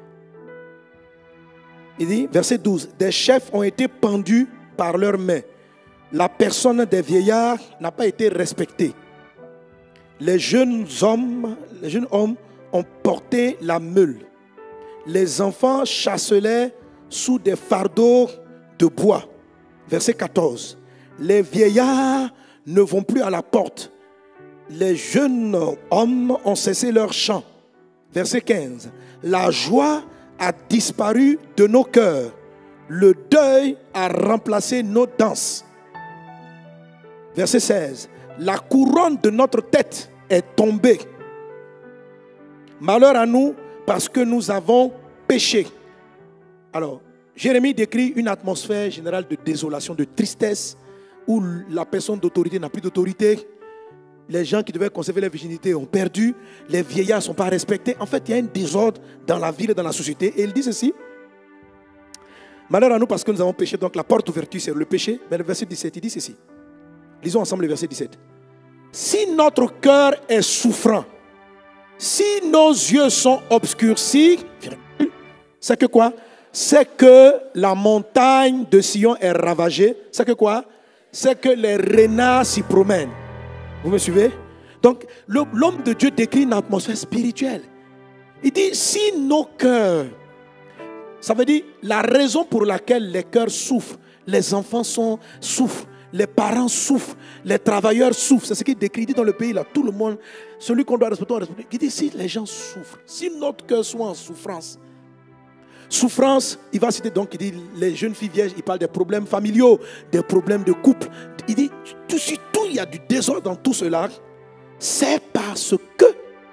Il dit, verset 12, des chefs ont été pendus par leurs mains. La personne des vieillards n'a pas été respectée. Les jeunes hommes ont porté la meule. Les enfants chancelaient sous des fardeaux de bois. Verset 14. Les vieillards ne vont plus à la porte. Les jeunes hommes ont cessé leur chant. Verset 15. La joie a disparu de nos cœurs. Le deuil a remplacé nos danses. Verset 16. La couronne de notre tête est tombée. Malheur à nous parce que nous avons péché. Alors, Jérémie décrit une atmosphère générale de désolation, de tristesse, où la personne d'autorité n'a plus d'autorité. Les gens qui devaient conserver leur virginité ont perdu. Les vieillards ne sont pas respectés. En fait, il y a un désordre dans la ville et dans la société. Et il dit ceci. Malheur à nous parce que nous avons péché. Donc la porte ouverture, c'est le péché. Mais le verset 17, il dit ceci. Lisons ensemble le verset 17. Si notre cœur est souffrant, si nos yeux sont obscurcis, c'est que quoi? C'est que la montagne de Sion est ravagée. C'est que quoi? C'est que les renards s'y promènent. Vous me suivez? Donc, l'homme de Dieu décrit une atmosphère spirituelle. Il dit, si nos cœurs, ça veut dire la raison pour laquelle les cœurs souffrent, les enfants souffrent, les parents souffrent, les travailleurs souffrent. C'est ce qu'il décrit. Il dit dans le pays, là, tout le monde, celui qu'on doit respecter, on respecte. Il dit, si les gens souffrent, si notre cœur soit en souffrance, il va citer donc, il dit, les jeunes filles vierges, il parle des problèmes familiaux, des problèmes de couple. Il dit, si tout, il y a du désordre dans tout cela, c'est parce que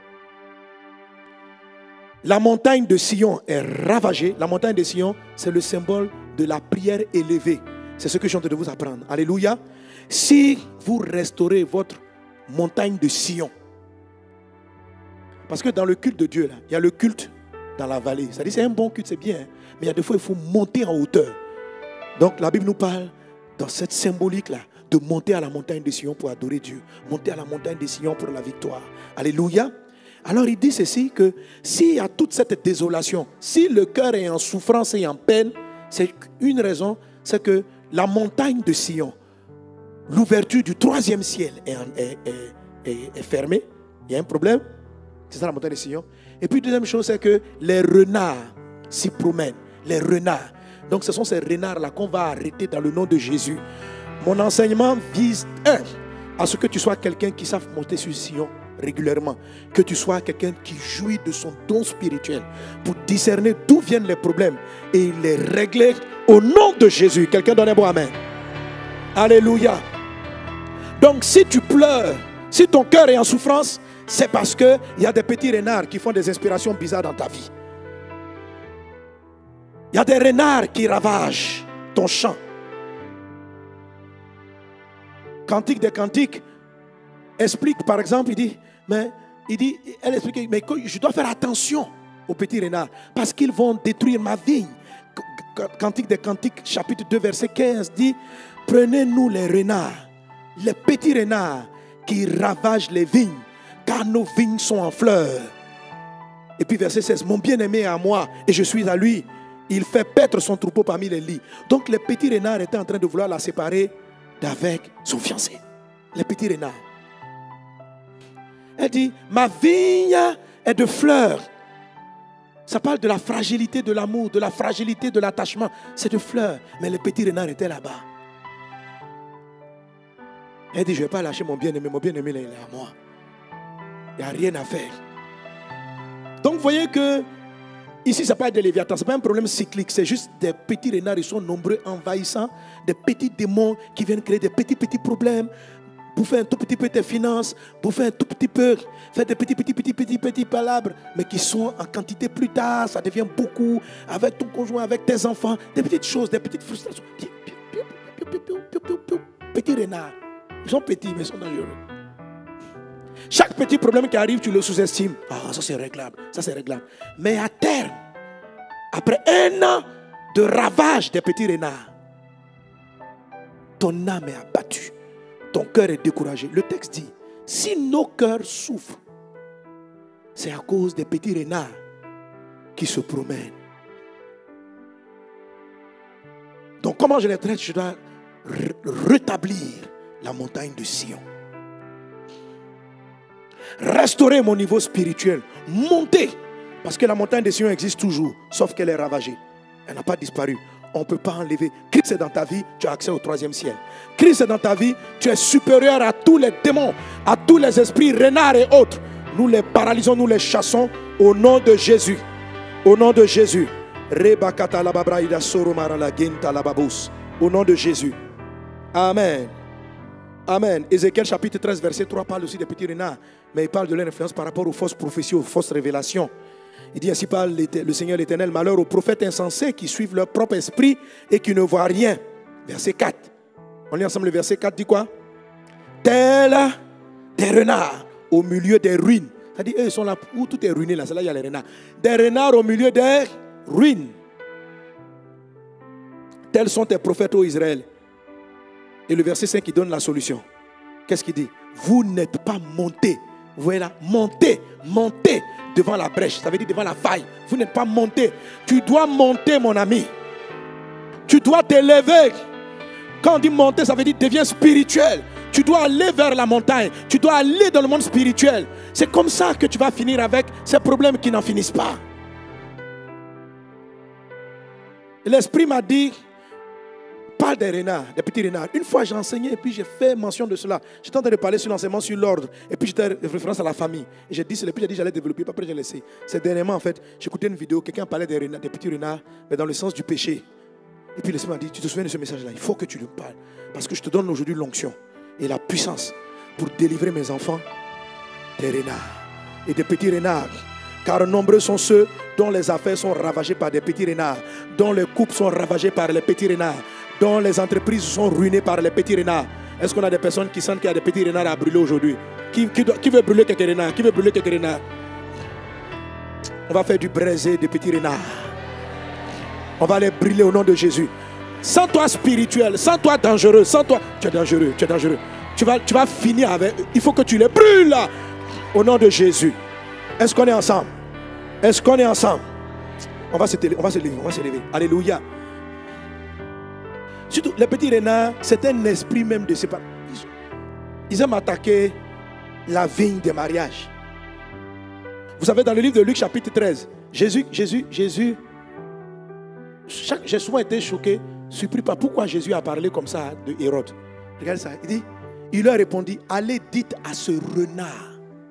la montagne de Sion est ravagée. La montagne de Sion, c'est le symbole de la prière élevée. C'est ce que je suis en train de vous apprendre. Alléluia. Si vous restaurez votre montagne de Sion, parce que dans le culte de Dieu, là, il y a le culte dans la vallée. Ça dit c'est un bon culte, c'est bien. Mais il y a des fois, il faut monter en hauteur. Donc la Bible nous parle dans cette symbolique-là de monter à la montagne de Sion pour adorer Dieu. Monter à la montagne de Sion pour la victoire. Alléluia. Alors il dit ceci, que s'il y a toute cette désolation, si le cœur est en souffrance et en peine, c'est une raison, c'est que la montagne de Sion, l'ouverture du troisième ciel est fermée. Il y a un problème. C'est ça la montagne de Sion. Et puis deuxième chose, c'est que les renards s'y promènent. Les renards. Donc ce sont ces renards-là qu'on va arrêter dans le nom de Jésus. Mon enseignement vise, à ce que tu sois quelqu'un qui sache monter sur Sion régulièrement. Que tu sois quelqu'un qui jouit de son don spirituel pour discerner d'où viennent les problèmes et les régler au nom de Jésus. Quelqu'un donne un bon amen. Alléluia. Donc si tu pleures, si ton cœur est en souffrance, c'est parce qu'il y a des petits renards qui font des inspirations bizarres dans ta vie. Il y a des renards qui ravagent ton champ. Cantique des Cantiques explique, par exemple, elle explique, mais je dois faire attention aux petits renards parce qu'ils vont détruire ma vigne. Cantique des Cantiques, chapitre 2, verset 15 dit, prenez-nous les renards, les petits renards qui ravagent les vignes, car nos vignes sont en fleurs. Et puis verset 16, mon bien-aimé est à moi et je suis à lui. Il fait paître son troupeau parmi les lits. Donc les petits renards étaient en train de vouloir la séparer d'avec son fiancé. Les petits renards. Elle dit, ma vigne est de fleurs. Ça parle de la fragilité de l'amour, de la fragilité de l'attachement. C'est de fleurs. Mais les petits renards étaient là-bas. Elle dit, je ne vais pas lâcher mon bien-aimé. Mon bien-aimé, il est à moi. Il n'y a rien à faire. Donc, vous voyez que ici, ce n'est pas des léviathans. Ce n'est pas un problème cyclique. C'est juste des petits renards. Ils sont nombreux, envahissants. Des petits démons qui viennent créer des petits problèmes bouffer un tout petit peu tes finances, bouffer un tout petit peu, faire des petits palabres, mais qui sont en quantité plus tard, ça devient beaucoup, avec ton conjoint, avec tes enfants, des petites choses, des petites frustrations. Petits renards. Ils sont petits, mais ils sont dangereux. Chaque petit problème qui arrive, tu le sous-estimes. Ah, ça c'est réglable, ça c'est réglable. Mais à terme, après 1 an de ravage des petits renards, ton âme est abattue, ton cœur est découragé. Le texte dit, si nos cœurs souffrent, c'est à cause des petits renards qui se promènent. Donc comment je les traite? Je dois rétablir la montagne de Sion. Restaurer mon niveau spirituel. Monter. Parce que la montagne de Sion existe toujours, sauf qu'elle est ravagée. Elle n'a pas disparu. On ne peut pas enlever. Christ est dans ta vie, tu as accès au 3e ciel. Christ est dans ta vie, tu es supérieur à tous les démons, à tous les esprits renards et autres. Nous les paralysons, nous les chassons au nom de Jésus. Au nom de Jésus. Au nom de Jésus. Amen. Amen. Ézéchiel chapitre 13 verset 3 parle aussi des petits renards, mais il parle de leur influence par rapport aux fausses prophéties, aux fausses révélations. Il dit ainsi parle le Seigneur l'Éternel, malheur aux prophètes insensés qui suivent leur propre esprit et qui ne voient rien. Verset 4. On lit ensemble le verset 4, dit quoi? Tels des renards au milieu des ruines. C'est-à-dire, eux, ils sont là où tout est ruiné, là, c'est là il y a les renards. Des renards au milieu des ruines. Tels sont tes prophètes, ô Israël. Et le verset 5 qui donne la solution. Qu'est-ce qu'il dit? Vous n'êtes pas montés. Vous voyez là? Montez, montez devant la brèche. Ça veut dire devant la faille. Vous n'êtes pas montés. Tu dois monter, mon ami. Tu dois t'élever. Quand on dit monter, ça veut dire deviens spirituel. Tu dois aller vers la montagne. Tu dois aller dans le monde spirituel. C'est comme ça que tu vas finir avec ces problèmes qui n'en finissent pas. L'Esprit m'a dit, parle des renards, des petits renards. Une fois j'ai enseigné et puis j'ai fait mention de cela. J'étais en train de parler sur l'enseignement sur l'ordre. Et puis j'étais référence à la famille. Et j'ai dit cela, puis j'ai dit j'allais développer, puis après j'ai laissé. C'est dernièrement en fait, j'écoutais une vidéo, quelqu'un parlait des renards, des petits renards, mais dans le sens du péché. Et puis l'Esprit m'a dit, tu te souviens de ce message-là? Il faut que tu le parles. Parce que je te donne aujourd'hui l'onction et la puissance pour délivrer mes enfants des renards et des petits renards. Car nombreux sont ceux dont les affaires sont ravagées par des petits renards, dont les couples sont ravagés par les petits renards, dont les entreprises sont ruinées par les petits renards. Est-ce qu'on a des personnes qui sentent qu'il y a des petits renards à brûler aujourd'hui? Qui veut brûler quelques renards? Qui veut brûler quelques renards? On va faire du braisé des petits renards. On va les brûler au nom de Jésus. Sans toi spirituel, sans toi dangereux, sans toi, tu es dangereux, tu es dangereux. Tu vas finir avec, il faut que tu les brûles au nom de Jésus. Est-ce qu'on est ensemble? Est-ce qu'on est ensemble? On va se lever. Alléluia. Surtout, les petits renards, c'est un esprit même de séparation. Ils aiment attaquer la vigne des mariages. Vous savez, dans le livre de Luc, chapitre 13, Jésus, j'ai souvent été choqué, surpris par pourquoi Jésus a parlé comme ça de Hérode. Regardez ça. Il leur répondit, allez, dites à ce renard.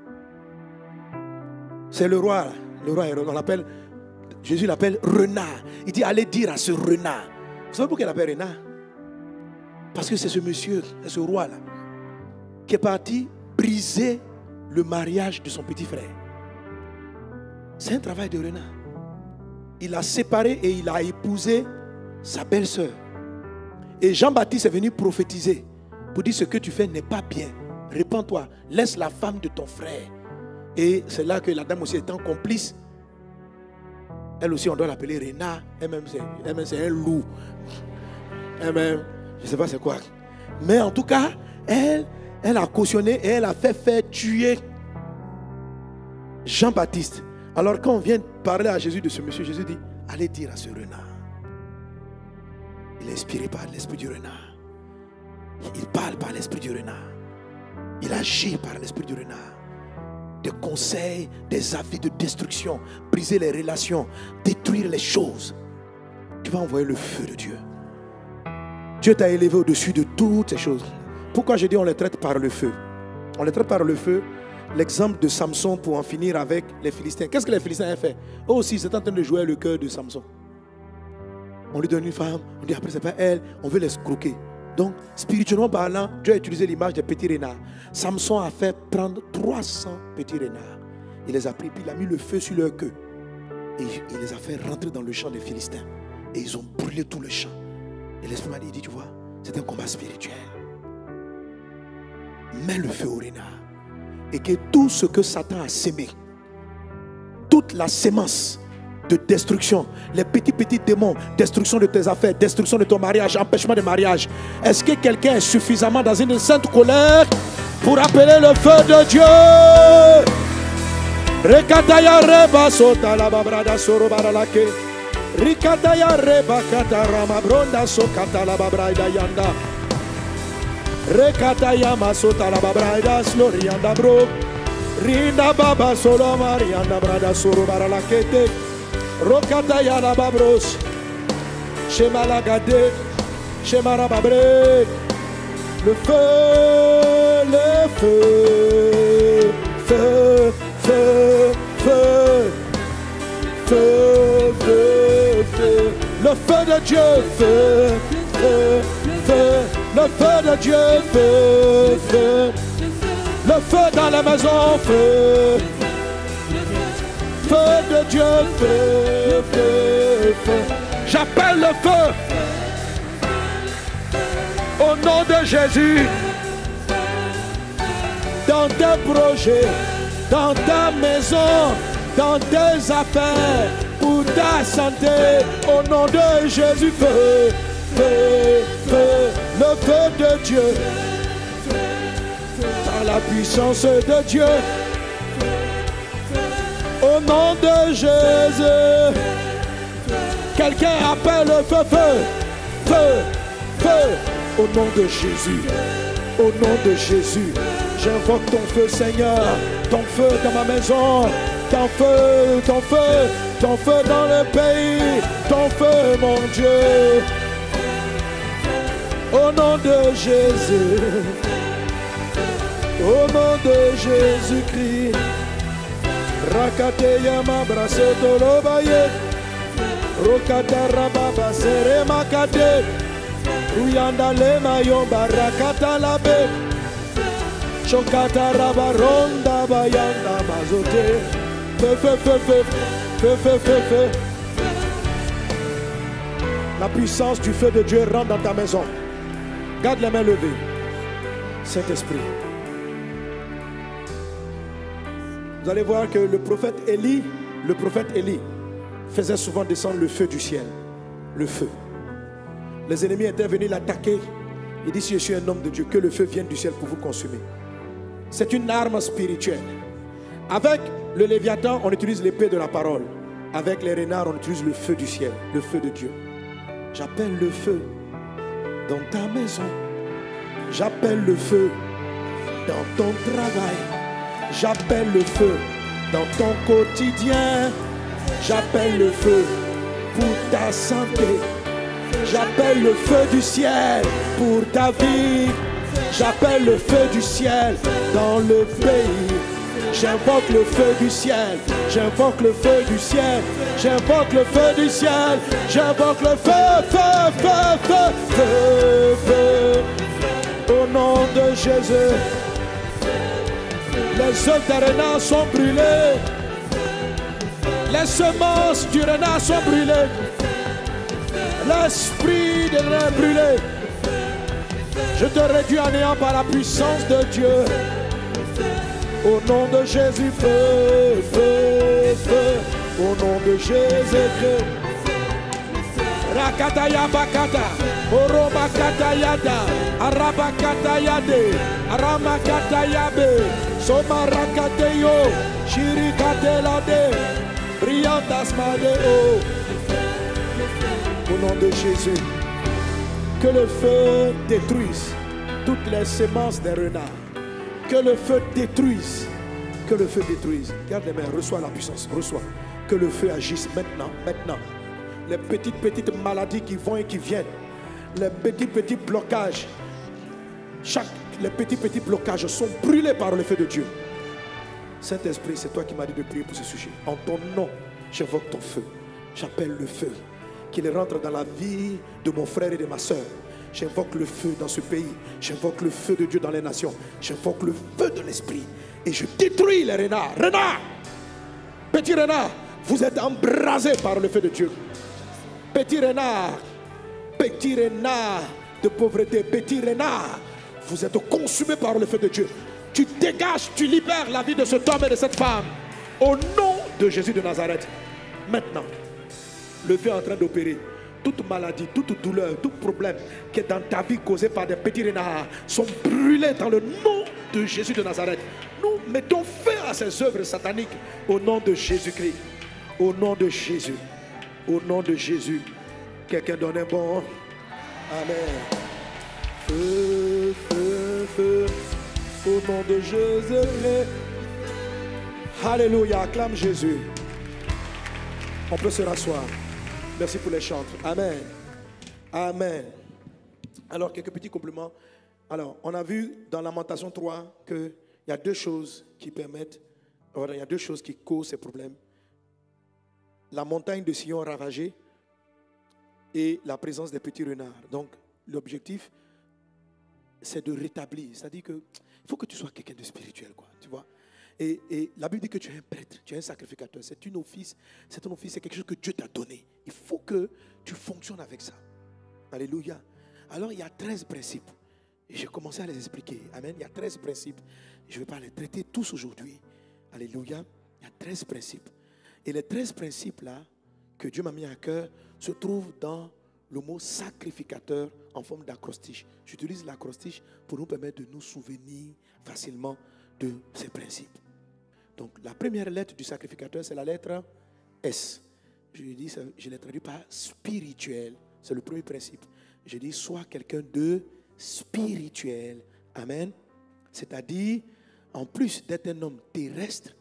C'est le roi Hérode, on l'appelle, Jésus l'appelle renard. Il dit, allez dire à ce renard. Vous savez pourquoi il l'appelle renard? Parce que c'est ce monsieur, ce roi-là, qui est parti briser le mariage de son petit frère. C'est un travail de renard. Il a séparé et il a épousé sa belle-sœur. Et Jean-Baptiste est venu prophétiser pour dire ce que tu fais n'est pas bien. Répands-toi, laisse la femme de ton frère. Et c'est là que la dame aussi étant complice, elle aussi on doit l'appeler renard. Elle-même c'est un loup. Elle-même, je ne sais pas c'est quoi. Mais en tout cas, elle a cautionné et elle a fait faire tuer Jean-Baptiste. Alors quand on vient parler à Jésus de ce monsieur, Jésus dit, allez dire à ce renard. Il est inspiré par l'esprit du renard. Il parle par l'esprit du renard. Il agit par l'esprit du renard. Des conseils, des avis de destruction, briser les relations, détruire les choses. Tu vas envoyer le feu de Dieu. Dieu t'a élevé au-dessus de toutes ces choses. Pourquoi je dis on les traite par le feu? On les traite par le feu. L'exemple de Samson pour en finir avec les Philistins. Qu'est-ce que les Philistins ont fait? Eux aussi, c'est en train de jouer le cœur de Samson. On lui donne une femme, on dit après c'est pas elle, on veut l'escroquer. Donc, spirituellement parlant, Dieu a utilisé l'image des petits renards. Samson a fait prendre 300 petits renards. Il les a pris, puis il a mis le feu sur leur queue. Et il les a fait rentrer dans le champ des Philistins. Et ils ont brûlé tout le champ. Et l'Esprit m'a dit, tu vois, c'est un combat spirituel. Mets le feu au renard. Et que tout ce que Satan a sémé, toute la sémence de destruction, les petits démons, destruction de tes affaires, destruction de ton mariage, empêchement de mariage. Est-ce que quelqu'un est suffisamment dans une sainte colère pour appeler le feu de Dieu? Rekataya reba sota la babrada soro baralake. Rikataya reba katarama bronda sokata la babrada yanda. Rekataya masota la babrada slorianda bro. Rinda baba solo marianda brada soro baralakete. Rokataya la babros. Shema la gade. Shema la babre. Le feu, le feu, feu, feu, feu, feu, feu, feu. Le feu de Dieu, feu, feu, feu. Le feu de Dieu, feu, feu. Le feu dans la maison, feu. Feu de Dieu, feu, feu, feu. J'appelle le feu. Au nom de Jésus. Dans tes projets, dans ta maison, dans tes affaires, pour ta santé, au nom de Jésus, feu, feu, feu, le feu de Dieu. Par la puissance de Dieu. Au nom de Jésus. Quelqu'un appelle le feu, feu, feu, feu. Au nom de Jésus. Au nom de Jésus. J'invoque ton feu, Seigneur. Ton feu dans ma maison. Ton feu, ton feu. Ton feu dans le pays. Ton feu, mon Dieu. Au nom de Jésus. Au nom de Jésus-Christ. Rakate yama brasse tolobaye. Rokata rababa sere makate. Uyanda lema yomba rakata labe. Chokata rabaronda bayanda mazote. Feu, feu, feu, feu, feu, feu, feu, feu. La puissance du feu de Dieu rentre dans ta maison. Garde les mains levées. Saint-Esprit. Vous allez voir que le prophète Élie faisait souvent descendre le feu du ciel. Le feu. Les ennemis étaient venus l'attaquer. Il dit, si je suis un homme de Dieu, que le feu vienne du ciel pour vous consumer. C'est une arme spirituelle. Avec le Léviathan, on utilise l'épée de la parole. Avec les renards, on utilise le feu du ciel, le feu de Dieu. J'appelle le feu dans ta maison. J'appelle le feu dans ton travail. J'appelle le feu dans ton quotidien. J'appelle le feu pour ta santé. J'appelle le feu du ciel pour ta vie. J'appelle le feu du ciel dans le pays. J'invoque le feu du ciel. J'invoque le feu du ciel. J'invoque le feu du ciel. J'invoque le feu, feu, feu, feu, feu, feu. Au nom de Jésus. Les œufs des renards sont brûlés. Les semences du renard sont brûlées. L'esprit de renard est brûlé. Je te réduis en néant par la puissance de Dieu. Au nom de Jésus, feu, feu, feu. Au nom de Jésus-Christ. Rakataya bakata, orobakata yada, arabakata yade, aramakata yabe, somarakateyo, shirikatelade, brillantas madeo. Au nom de Jésus, que le feu détruise toutes les semences des renards. Que le feu détruise. Que le feu détruise. Garde les mains, reçois la puissance, reçois. Que le feu agisse maintenant, maintenant. Les petites maladies qui vont et qui viennent. Les petits blocages. Les petits blocages sont brûlés par le feu de Dieu. Saint-Esprit, c'est toi qui m'as dit de prier pour ce sujet. En ton nom, j'invoque ton feu. J'appelle le feu. Qu'il rentre dans la vie de mon frère et de ma soeur. J'invoque le feu dans ce pays. J'invoque le feu de Dieu dans les nations. J'invoque le feu de l'esprit. Et je détruis les renards. Renards! Petit renard, vous êtes embrasés par le feu de Dieu. Petit renard de pauvreté, petit renard, vous êtes consumés par le feu de Dieu. Tu dégages, tu libères la vie de cet homme et de cette femme. Au nom de Jésus de Nazareth. Maintenant, le feu est en train d'opérer. Toute maladie, toute douleur, tout problème qui est dans ta vie causé par des petits renards sont brûlés dans le nom de Jésus de Nazareth. Nous mettons fin à ces œuvres sataniques au nom de Jésus-Christ. Au nom de Jésus. Au nom de Jésus. Quelqu'un donne un bon. Amen. Feu, feu, feu. Au nom de Jésus. Alléluia. Acclame Jésus. On peut se rasseoir. Merci pour les chantres. Amen. Amen. Alors, quelques petits compliments. Alors, on a vu dans Lamentation 3 qu'il y a deux choses qui permettent, il y a deux choses qui causent ces problèmes. La montagne de Sion ravagée et la présence des petits renards. Donc, l'objectif, c'est de rétablir. C'est-à-dire qu'il faut que tu sois quelqu'un de spirituel, quoi, tu vois. Et la Bible dit que tu es un prêtre, tu es un sacrificateur. C'est un office, c'est quelque chose que Dieu t'a donné. Il faut que tu fonctionnes avec ça. Alléluia. Alors, il y a 13 principes. Et j'ai commencé à les expliquer. Amen. Il y a 13 principes. Je ne vais pas les traiter tous aujourd'hui. Alléluia. Il y a 13 principes. Et les 13 principes-là, que Dieu m'a mis à cœur, se trouvent dans le mot sacrificateur en forme d'acrostiche. J'utilise l'acrostiche pour nous permettre de nous souvenir facilement de ces principes. Donc, la première lettre du sacrificateur, c'est la lettre S. Je l'ai traduit par spirituel. C'est le premier principe. Je dis, sois quelqu'un de spirituel. Amen. C'est-à-dire, en plus d'être un homme terrestre,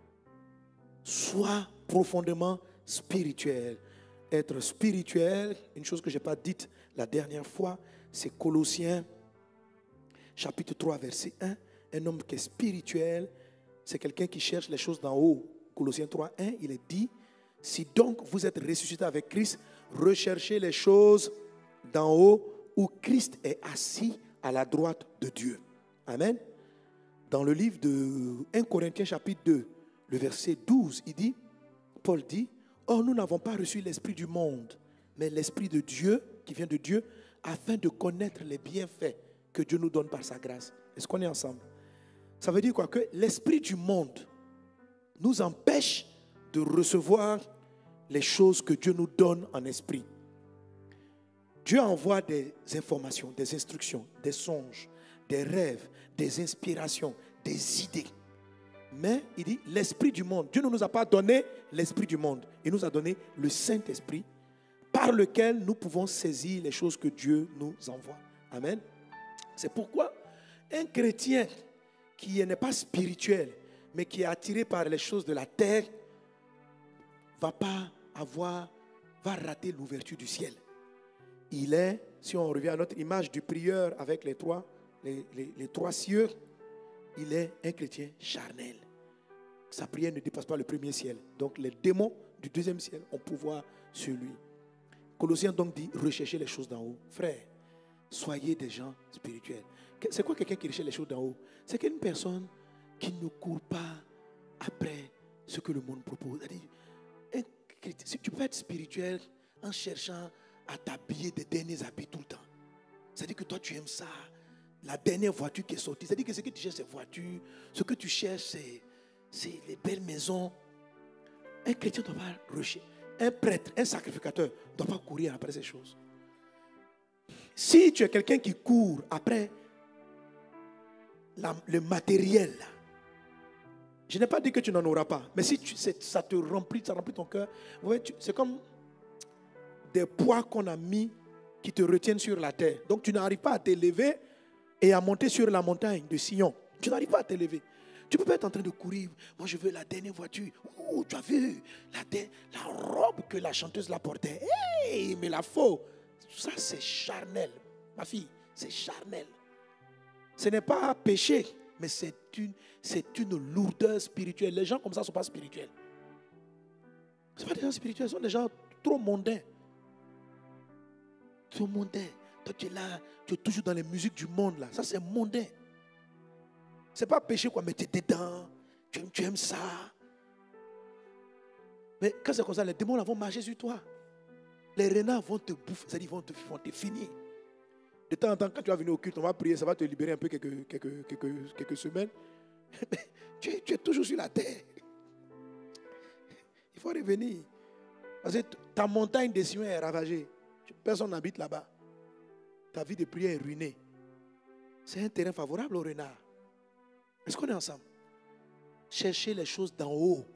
sois profondément spirituel. Être spirituel, une chose que je n'ai pas dite la dernière fois, c'est Colossiens, chapitre 3, verset 1. Un homme qui est spirituel, c'est quelqu'un qui cherche les choses d'en haut. Colossiens 3, 1, il est dit, si donc vous êtes ressuscité avec Christ, recherchez les choses d'en haut où Christ est assis à la droite de Dieu. Amen. Dans le livre de 1 Corinthiens chapitre 2, le verset 12, il dit, Paul dit, or nous n'avons pas reçu l'esprit du monde, mais l'esprit de Dieu, qui vient de Dieu, afin de connaître les bienfaits que Dieu nous donne par sa grâce. Est-ce qu'on est ensemble? Ça veut dire quoi? Que l'esprit du monde nous empêche de recevoir les choses que Dieu nous donne en esprit. Dieu envoie des informations, des instructions, des songes, des rêves, des inspirations, des idées. Mais il dit l'esprit du monde. Dieu ne nous a pas donné l'esprit du monde. Il nous a donné le Saint-Esprit par lequel nous pouvons saisir les choses que Dieu nous envoie. Amen. C'est pourquoi un chrétien qui n'est pas spirituel, mais qui est attiré par les choses de la terre, va rater l'ouverture du ciel. Il est, si on revient à notre image du prieur avec les trois cieux, il est un chrétien charnel. Sa prière ne dépasse pas le premier ciel. Donc les démons du deuxième ciel ont pouvoir sur lui. Colossiens donc dit, recherchez les choses d'en haut. Frère, soyez des gens spirituels. C'est quoi quelqu'un qui recherche les choses d'en haut? C'est qu'une personne qui ne court pas après ce que le monde propose. Si tu peux être spirituel en cherchant à t'habiller des derniers habits tout le temps. C'est-à-dire que toi tu aimes ça. La dernière voiture qui est sortie. C'est-à-dire que ce que tu cherches c'est voiture. Ce que tu cherches c'est les belles maisons. Un chrétien ne doit pas rusher. Un prêtre, un sacrificateur ne doit pas courir après ces choses. Si tu es quelqu'un qui court après le matériel, je n'ai pas dit que tu n'en auras pas, mais si ça te remplit, ça remplit ton cœur, c'est comme des poids qu'on a mis qui te retiennent sur la terre. Donc tu n'arrives pas à t'élever et à monter sur la montagne de Sion. Tu n'arrives pas à t'élever. Tu ne peux pas être en train de courir. Moi, je veux la dernière voiture. Oh, tu as vu la robe que la chanteuse la portait. Hey, mais la faux. Ça, c'est charnel. Ma fille, c'est charnel. Ce n'est pas péché, mais c'est une lourdeur spirituelle. Les gens comme ça ne sont pas spirituels. Ce ne sont pas des gens spirituels, ce sont des gens trop mondains. Trop mondains. Toi, tu es là, tu es toujours dans les musiques du monde, là. Ça, c'est mondain. C'est pas péché, quoi, mais tu es dedans. Tu aimes ça. Mais quand c'est comme ça, les démons là, vont marcher sur toi. Les renards vont te bouffer, c'est-à-dire vont te finir. De temps en temps, quand tu vas venir au culte, on va prier, ça va te libérer un peu quelques semaines. Mais tu es toujours sur la terre. Il faut revenir. Parce que ta montagne de Sion est ravagée. Personne n'habite là-bas. Ta vie de prière est ruinée. C'est un terrain favorable aux renards. Est-ce qu'on est ensemble? Cherchez les choses d'en haut.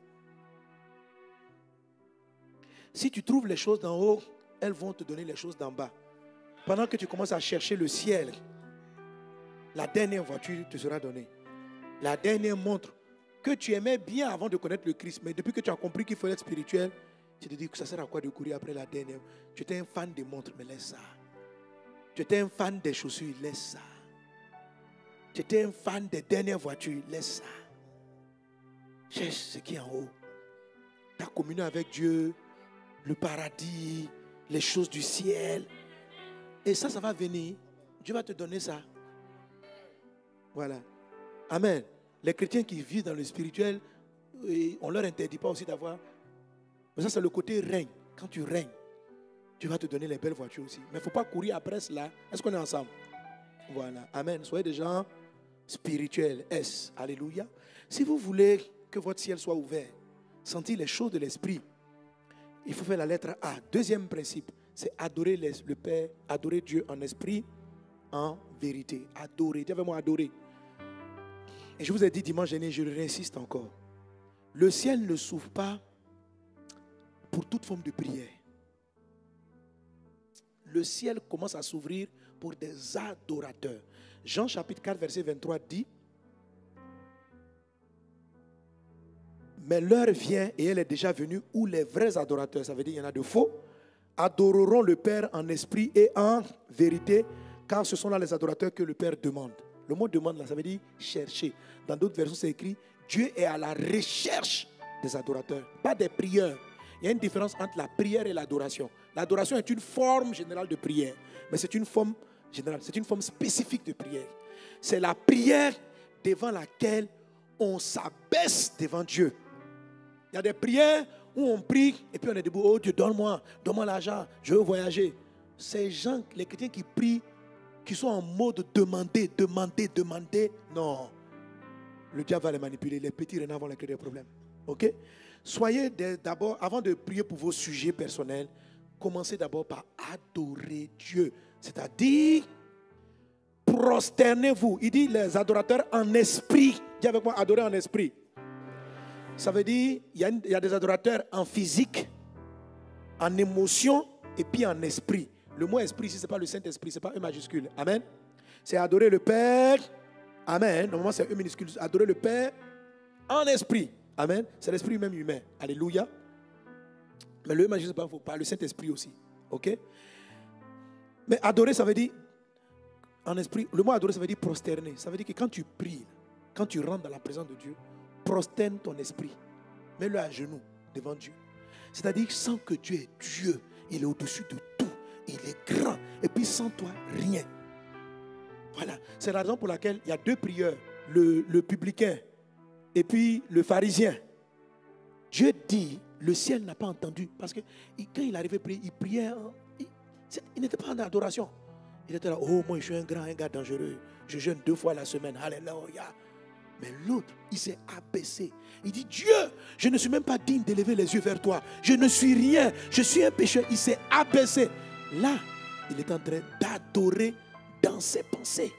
Si tu trouves les choses d'en haut, elles vont te donner les choses d'en bas. Pendant que tu commences à chercher le ciel, la dernière voiture te sera donnée. La dernière montre que tu aimais bien avant de connaître le Christ. Mais depuis que tu as compris qu'il faut être spirituel, tu te dis que ça sert à quoi de courir après la dernière. Tu étais un fan des montres, mais laisse ça. Tu étais un fan des chaussures, laisse ça. Tu étais un fan des dernières voitures, laisse ça. Cherche ce qui est en haut. Ta communion avec Dieu, le paradis, les choses du ciel. Et ça va venir. Dieu va te donner ça. Voilà. Amen. Les chrétiens qui vivent dans le spirituel, on ne leur interdit pas aussi d'avoir. Mais ça, c'est le côté règne. Quand tu règnes, Dieu va te donner les belles voitures aussi. Mais il ne faut pas courir après cela. Est-ce qu'on est ensemble? Voilà. Amen. Soyez des gens spirituels. Alléluia. Si vous voulez que votre ciel soit ouvert, sentir les choses de l'esprit, il faut faire la lettre A. Deuxième principe, c'est adorer le Père, adorer Dieu en esprit, en vérité. Adorer. Dites avec moi, adorer. Et je vous ai dit dimanche dernier, je le réinsiste encore. Le ciel ne s'ouvre pas pour toute forme de prière. Le ciel commence à s'ouvrir pour des adorateurs. Jean chapitre 4, verset 23 dit: mais l'heure vient, et elle est déjà venue, où les vrais adorateurs, ça veut dire qu'il y en a de faux, adoreront le Père en esprit et en vérité, car ce sont là les adorateurs que le Père demande. Le mot demande là, ça veut dire chercher. Dans d'autres versions, c'est écrit: Dieu est à la recherche des adorateurs, pas des prieurs. Il y a une différence entre la prière et l'adoration. L'adoration est une forme générale de prière, mais c'est une forme générale, c'est une forme spécifique de prière. C'est la prière devant laquelle on s'abaisse devant Dieu. Il y a des prières où on prie et puis on est debout. Oh Dieu, donne-moi l'argent, je veux voyager. Ces gens, les chrétiens qui prient, qui sont en mode demander. Non. Le diable va les manipuler. Les petits renards vont les créer des problèmes. Ok? Soyez d'abord, avant de prier pour vos sujets personnels, commencez d'abord par adorer Dieu. C'est-à-dire, prosternez-vous. Il dit les adorateurs en esprit. Dis avec moi, adorer en esprit. Ça veut dire, il y a des adorateurs en physique, en émotion et puis en esprit. Le mot esprit ici, ce n'est pas le Saint-Esprit, ce n'est pas E majuscule. Amen. C'est adorer le Père. Amen. Normalement, c'est E minuscule. Adorer le Père en esprit. Amen. C'est l'esprit même humain. Alléluia. Mais le E majuscule, il faut pas le Saint-Esprit aussi. Ok? Mais adorer, ça veut dire en esprit. Le mot adorer, ça veut dire prosterner. Ça veut dire que quand tu pries, quand tu rentres dans la présence de Dieu, prosterne ton esprit. Mets-le à genoux devant Dieu. C'est-à-dire, sens que Dieu est Dieu. Il est au-dessus de tout. Il est grand. Et puis, sans toi, rien. Voilà. C'est la raison pour laquelle il y a deux prieurs. Le publicain et puis le pharisien. Dieu dit, le ciel n'a pas entendu. Parce que quand il arrivait à prier, il priait. Il n'était pas en adoration. Il était là, oh, moi je suis un gars dangereux. Je jeûne 2 fois la semaine. Alléluia. Mais l'autre, il s'est abaissé. Il dit, Dieu, je ne suis même pas digne d'élever les yeux vers toi. Je ne suis rien. Je suis un pécheur. Il s'est abaissé. Là, il est en train d'adorer dans ses pensées.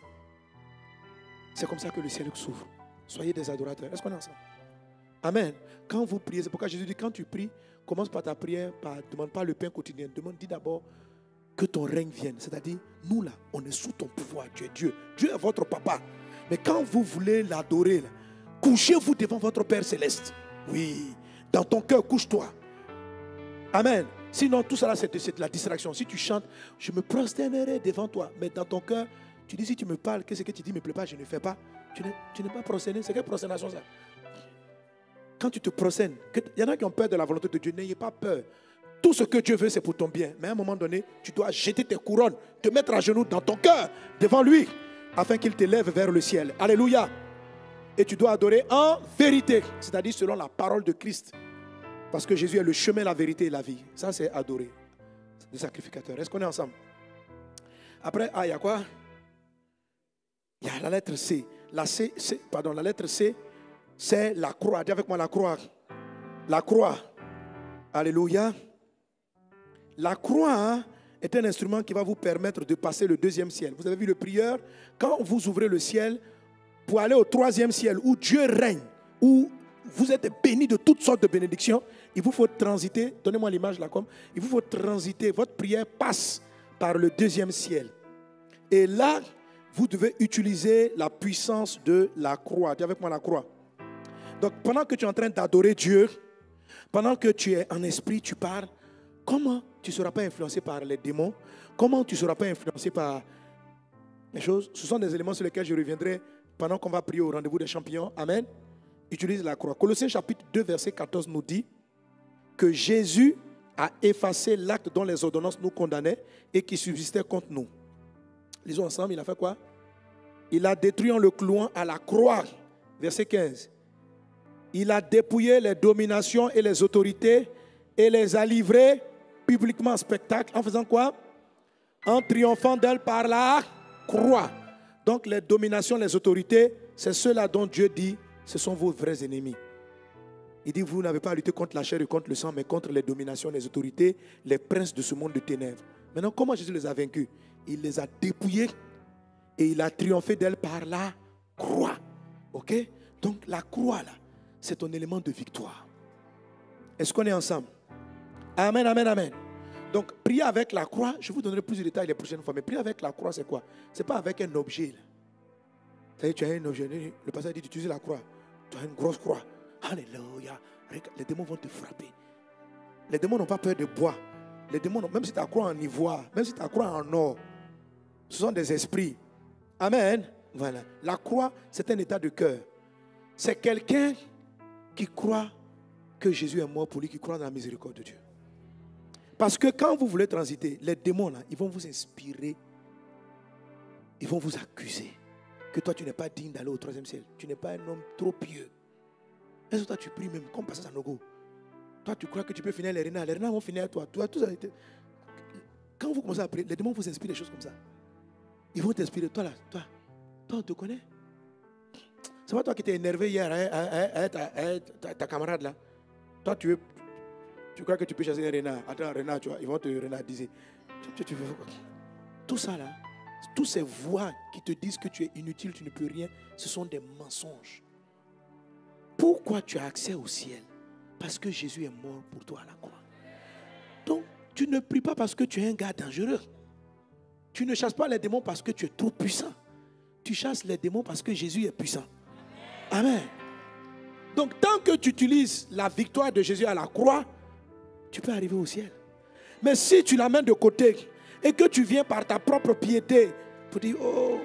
C'est comme ça que le ciel s'ouvre. Soyez des adorateurs. Est-ce qu'on est ensemble? Amen. Quand vous priez, c'est pourquoi Jésus dit, quand tu pries, commence par ta prière, ne demande pas le pain quotidien. Dis d'abord que ton règne vienne. C'est-à-dire, nous là, on est sous ton pouvoir. Tu es Dieu. Dieu est votre papa. Mais quand vous voulez l'adorer, couchez-vous devant votre Père Céleste. Oui. Dans ton cœur, couche-toi. Amen. Sinon, tout ça, c'est de la distraction. Si tu chantes, je me prosternerai devant toi. Mais dans ton cœur, tu dis, si tu me parles, qu'est-ce que tu dis, ne me plaît pas, je ne fais pas. Tu n'es pas prosterné. C'est quelle prosternation ça? Quand tu te prosternes, il y en a qui ont peur de la volonté de Dieu. N'ayez pas peur. Tout ce que Dieu veut, c'est pour ton bien. Mais à un moment donné, tu dois jeter tes couronnes, te mettre à genoux dans ton cœur, devant lui, afin qu'il t'élève vers le ciel. Alléluia. Et tu dois adorer en vérité, c'est-à-dire selon la parole de Christ. Parce que Jésus est le chemin, la vérité et la vie. Ça, c'est adorer le sacrificateur. Est-ce qu'on est ensemble? Après, il y a quoi? Il y a la lettre C. La lettre C, c'est la croix. Dis avec moi la croix. La croix. Alléluia. La croix est un instrument qui va vous permettre de passer le deuxième ciel. Vous avez vu le prieur, quand vous ouvrez le ciel, pour aller au troisième ciel, où Dieu règne, où vous êtes bénis de toutes sortes de bénédictions, il vous faut transiter, donnez-moi l'image là comme, il vous faut transiter, votre prière passe par le deuxième ciel. Et là, vous devez utiliser la puissance de la croix. Dis avec moi la croix. Donc pendant que tu es en train d'adorer Dieu, pendant que tu es en esprit, tu parles, comment tu ne seras pas influencé par les démons? Comment tu ne seras pas influencé par les choses? Ce sont des éléments sur lesquels je reviendrai pendant qu'on va prier au rendez-vous des champions. Amen. Utilise la croix. Colossiens chapitre 2, verset 14 nous dit que Jésus a effacé l'acte dont les ordonnances nous condamnaient et qui subsistait contre nous. Lisons ensemble, il a fait quoi? Il a détruit en le clouant à la croix. Verset 15. Il a dépouillé les dominations et les autorités et les a livrées publiquement en spectacle. En faisant quoi? En triomphant d'elles par la croix. Donc les dominations, les autorités, c'est ceux-là dont Dieu dit, ce sont vos vrais ennemis. Il dit, vous n'avez pas à lutter contre la chair et contre le sang, mais contre les dominations, les autorités, les princes de ce monde de ténèbres. Maintenant, comment Jésus les a vaincus? Il les a dépouillés et il a triomphé d'elles par la croix. Ok? Donc la croix, là, c'est ton élément de victoire. Est-ce qu'on est ensemble? Amen, amen, amen. Donc, prier avec la croix, je vous donnerai plus de détails les prochaines fois, mais prier avec la croix, c'est quoi? Ce n'est pas avec un objet. C'est-à-dire, tu as un objet, le pasteur dit d'utiliser la croix. Tu as une grosse croix. Alléluia. Les démons vont te frapper. Les démons n'ont pas peur de bois. Les démons, même si ta croix en ivoire, même si ta croix en or, ce sont des esprits. Amen. Voilà. La croix, c'est un état de cœur. C'est quelqu'un qui croit que Jésus est mort pour lui, qui croit dans la miséricorde de Dieu. Parce que quand vous voulez transiter, les démons, là, ils vont vous inspirer. Ils vont vous accuser. Que toi, tu n'es pas digne d'aller au troisième ciel. Tu n'es pas un homme trop pieux. Est-ce que toi, tu pries même comme Pasteur Sanogo? Toi, tu crois que tu peux finir les renards. Les renards vont finir à toi. Quand vous commencez à prier, les démons vous inspirent des choses comme ça. Ils vont t'inspirer. Toi, là, toi, on te connaît. C'est pas toi qui t'es énervé hier à ta camarade là. Toi, tu crois que tu peux chasser un renard. Attends, un renard, tu vois, ils vont te renardiser. Tu veux quoi? Tout ça là, toutes ces voix qui te disent que tu es inutile, tu ne peux rien, ce sont des mensonges. Pourquoi tu as accès au ciel? Parce que Jésus est mort pour toi à la croix. Donc, tu ne pries pas parce que tu es un gars dangereux. Tu ne chasses pas les démons parce que tu es trop puissant. Tu chasses les démons parce que Jésus est puissant. Amen. Donc, tant que tu utilises la victoire de Jésus à la croix, tu peux arriver au ciel. Mais si tu l'amènes de côté et que tu viens par ta propre piété pour dire, oh,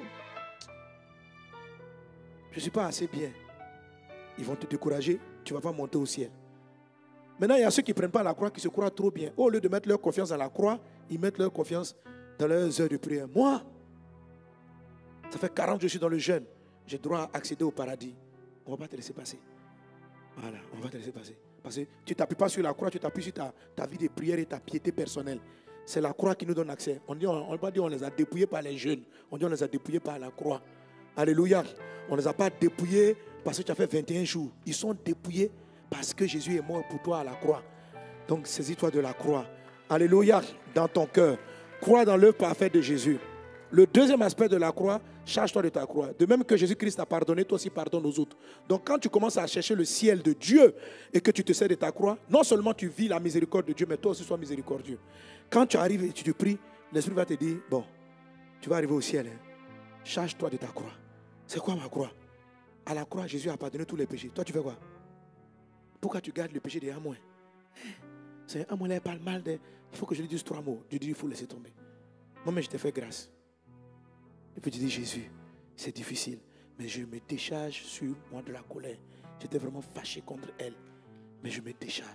je ne suis pas assez bien, ils vont te décourager, tu ne vas pas monter au ciel. Maintenant, il y a ceux qui ne prennent pas la croix, qui se croient trop bien. Au lieu de mettre leur confiance dans la croix, ils mettent leur confiance dans leurs heures de prière. Moi, ça fait 40 ans que je suis dans le jeûne. J'ai droit à accéder au paradis. On ne va pas te laisser passer. Voilà, on va te laisser passer. Parce que tu ne t'appuies pas sur la croix, tu t'appuies sur ta vie de prière et ta piété personnelle. C'est la croix qui nous donne accès. On ne va pas dire on les a dépouillés par les jeunes. On dit on les a dépouillés par la croix. Alléluia. On ne les a pas dépouillés parce que tu as fait 21 jours. Ils sont dépouillés parce que Jésus est mort pour toi à la croix. Donc saisis-toi de la croix. Alléluia. Dans ton cœur. Crois dans l'œuvre parfaite de Jésus. Le deuxième aspect de la croix, charge-toi de ta croix. De même que Jésus-Christ t'a pardonné, toi aussi pardonne aux autres. Donc quand tu commences à chercher le ciel de Dieu et que tu te sers de ta croix, non seulement tu vis la miséricorde de Dieu, mais toi aussi sois miséricordieux. Quand tu arrives et tu te pries, l'Esprit va te dire, bon, tu vas arriver au ciel. Hein. Charge-toi de ta croix. C'est quoi ma croix? À la croix, Jésus a pardonné tous les péchés. Toi, tu fais quoi? Pourquoi tu gardes le péché des Amoins? C'est un là, il parle mal. Il faut que je lui dise 3 mots. Dieu dit, il faut laisser tomber. Moi-même, je t'ai fait grâce. Et puis tu dis, Jésus, c'est difficile, mais je me décharge sur moi de la colère. J'étais vraiment fâché contre elle, mais je me décharge.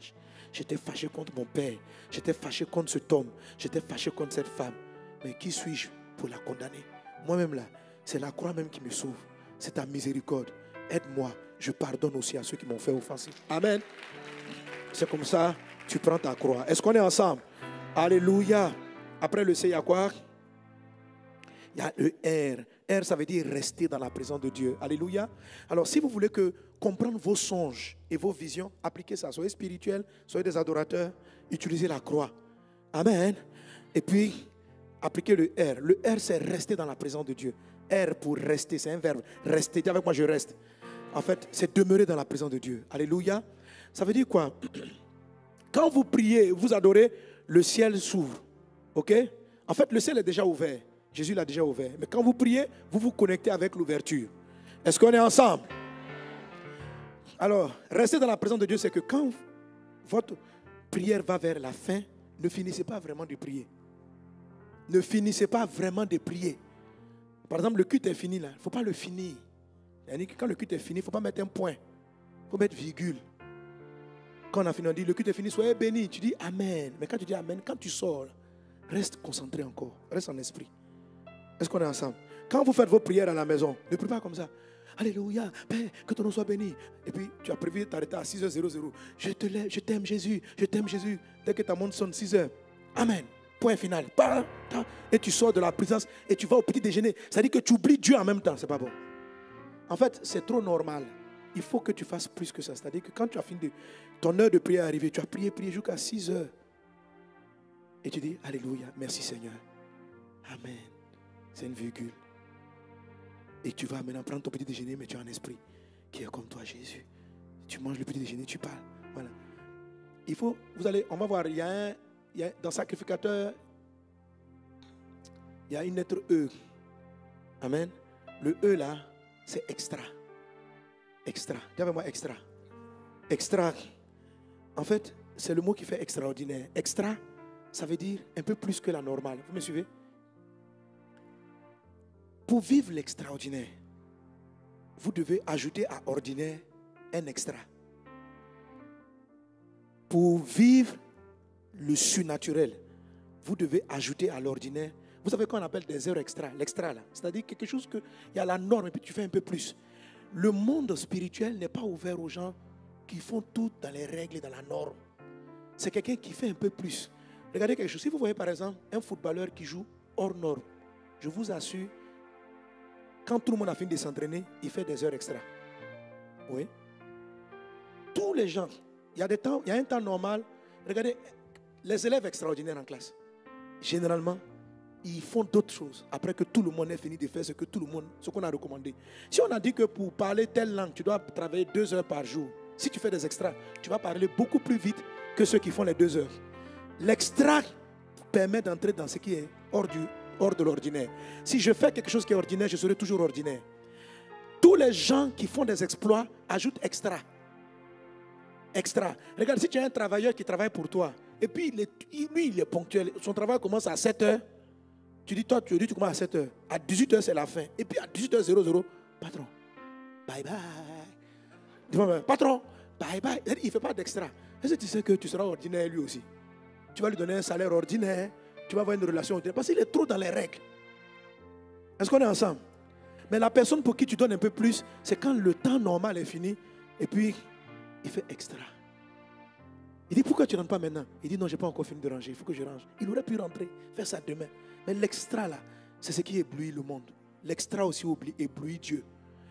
J'étais fâché contre mon père. J'étais fâché contre cet homme. J'étais fâché contre cette femme. Mais qui suis-je pour la condamner? Moi-même là, c'est la croix même qui me sauve. C'est ta miséricorde. Aide-moi. Je pardonne aussi à ceux qui m'ont fait offenser. Amen. C'est comme ça, tu prends ta croix. Est-ce qu'on est ensemble? Alléluia. Après le C, il y a quoi? Il y a le R. R, ça veut dire rester dans la présence de Dieu. Alléluia. Alors, si vous voulez comprendre vos songes et vos visions, appliquez ça. Soyez spirituels, soyez des adorateurs, utilisez la croix. Amen. Et puis, appliquez le R. Le R, c'est rester dans la présence de Dieu. R pour rester, c'est un verbe. Rester. Dis avec moi, je reste. En fait, c'est demeurer dans la présence de Dieu. Alléluia. Ça veut dire quoi? Quand vous priez, vous adorez, le ciel s'ouvre. Ok? En fait, le ciel est déjà ouvert. Jésus l'a déjà ouvert. Mais quand vous priez, vous vous connectez avec l'ouverture. Est-ce qu'on est ensemble? Alors, rester dans la présence de Dieu, c'est que quand votre prière va vers la fin, ne finissez pas vraiment de prier. Ne finissez pas vraiment de prier. Par exemple, le culte est fini là. Il ne faut pas le finir. Quand le culte est fini, il ne faut pas mettre un point. Il faut mettre virgule. Quand on a fini, on dit le culte est fini, soyez bénis. Tu dis Amen. Mais quand tu dis Amen, quand tu sors, reste concentré encore. Reste en esprit. Est-ce qu'on est ensemble? Quand vous faites vos prières à la maison, ne priez pas comme ça. Alléluia, Père, que ton nom soit béni. Et puis, tu as prévu t'arrêter à 6h00. Je t'aime Jésus, je t'aime Jésus. Dès que ta montre sonne 6h, Amen. Point final. Et tu sors de la présence et tu vas au petit déjeuner. C'est-à-dire que tu oublies Dieu en même temps. C'est pas bon. En fait, c'est trop normal. Il faut que tu fasses plus que ça. C'est-à-dire que quand tu as fini ton heure de prière est arrivée, tu as prié jusqu'à 6h. Et tu dis, Alléluia, merci Seigneur. Amen. C'est une virgule. Et tu vas maintenant prendre ton petit déjeuner, mais tu as un esprit qui est comme toi, Jésus. Tu manges le petit déjeuner, tu parles. Voilà. On va voir, dans sacrificateur, il y a une lettre E. Amen. Le E là, c'est extra. Extra. Dis avec moi extra. Extra. En fait, c'est le mot qui fait extraordinaire. Extra, ça veut dire un peu plus que la normale. Vous me suivez? Pour vivre l'extraordinaire, vous devez ajouter à ordinaire un extra. Pour vivre le surnaturel, vous devez ajouter à l'ordinaire. Vous savez qu'on appelle des heures extra, l'extra là. C'est-à-dire quelque chose que il y a la norme et puis tu fais un peu plus. Le monde spirituel n'est pas ouvert aux gens qui font tout dans les règles et dans la norme. C'est quelqu'un qui fait un peu plus. Regardez quelque chose. Si vous voyez par exemple un footballeur qui joue hors norme, je vous assure, quand tout le monde a fini de s'entraîner, il fait des heures extra. Oui. Tous les gens, il y a un temps normal. Regardez, les élèves extraordinaires en classe, généralement, ils font d'autres choses après que tout le monde ait fini de faire ce qu'on a recommandé. Si on a dit que pour parler telle langue, tu dois travailler 2 heures par jour, si tu fais des extras, tu vas parler beaucoup plus vite que ceux qui font les 2 heures. L'extra permet d'entrer dans ce qui est hors de l'ordinaire. Si je fais quelque chose qui est ordinaire, je serai toujours ordinaire. Tous les gens qui font des exploits ajoutent extra. Extra. Regarde, si tu as un travailleur qui travaille pour toi, et puis lui, il est ponctuel, son travail commence à 7h, tu dis, toi, tu commences à 7h. À 18h, c'est la fin. Et puis à 18h00, patron, bye bye. Dis-moi, patron, bye bye. Il ne fait pas d'extra. Est-ce que tu sais que tu seras ordinaire lui aussi? Tu vas lui donner un salaire ordinaire, tu vas avoir une relation ordinaire, parce qu'il est trop dans les règles. Est-ce qu'on est ensemble? Mais la personne pour qui tu donnes un peu plus, c'est quand le temps normal est fini, et puis il fait extra. Il dit, pourquoi tu ne rentres pas maintenant? Il dit, non, je n'ai pas encore fini de ranger, il faut que je range. Il aurait pu rentrer, faire ça demain. Mais l'extra là, c'est ce qui éblouit le monde. L'extra aussi éblouit Dieu.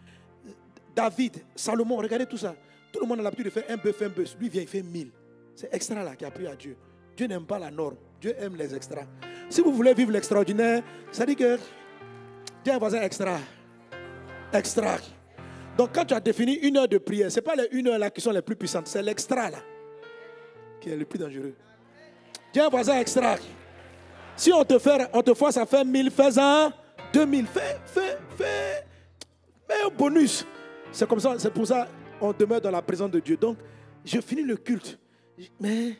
David, Salomon, regardez tout ça. Tout le monde a l'habitude de faire un bœuf. Lui vient, il fait 1000. C'est extra là qui a plu à Dieu. Dieu n'aime pas la norme. Dieu aime les extras. Si vous voulez vivre l'extraordinaire, ça dit que Dieu a un voisin extra. Extra. Donc quand tu as défini 1 heure de prière, ce n'est pas les 1 heure là qui sont les plus puissantes, c'est l'extra là qui est le plus dangereux. Dieu a un voisin extra. Si on te force à faire 1000, fais-en 2000. Fais un bonus. C'est comme ça, c'est pour ça qu'on demeure dans la présence de Dieu. Donc, je finis le culte, mais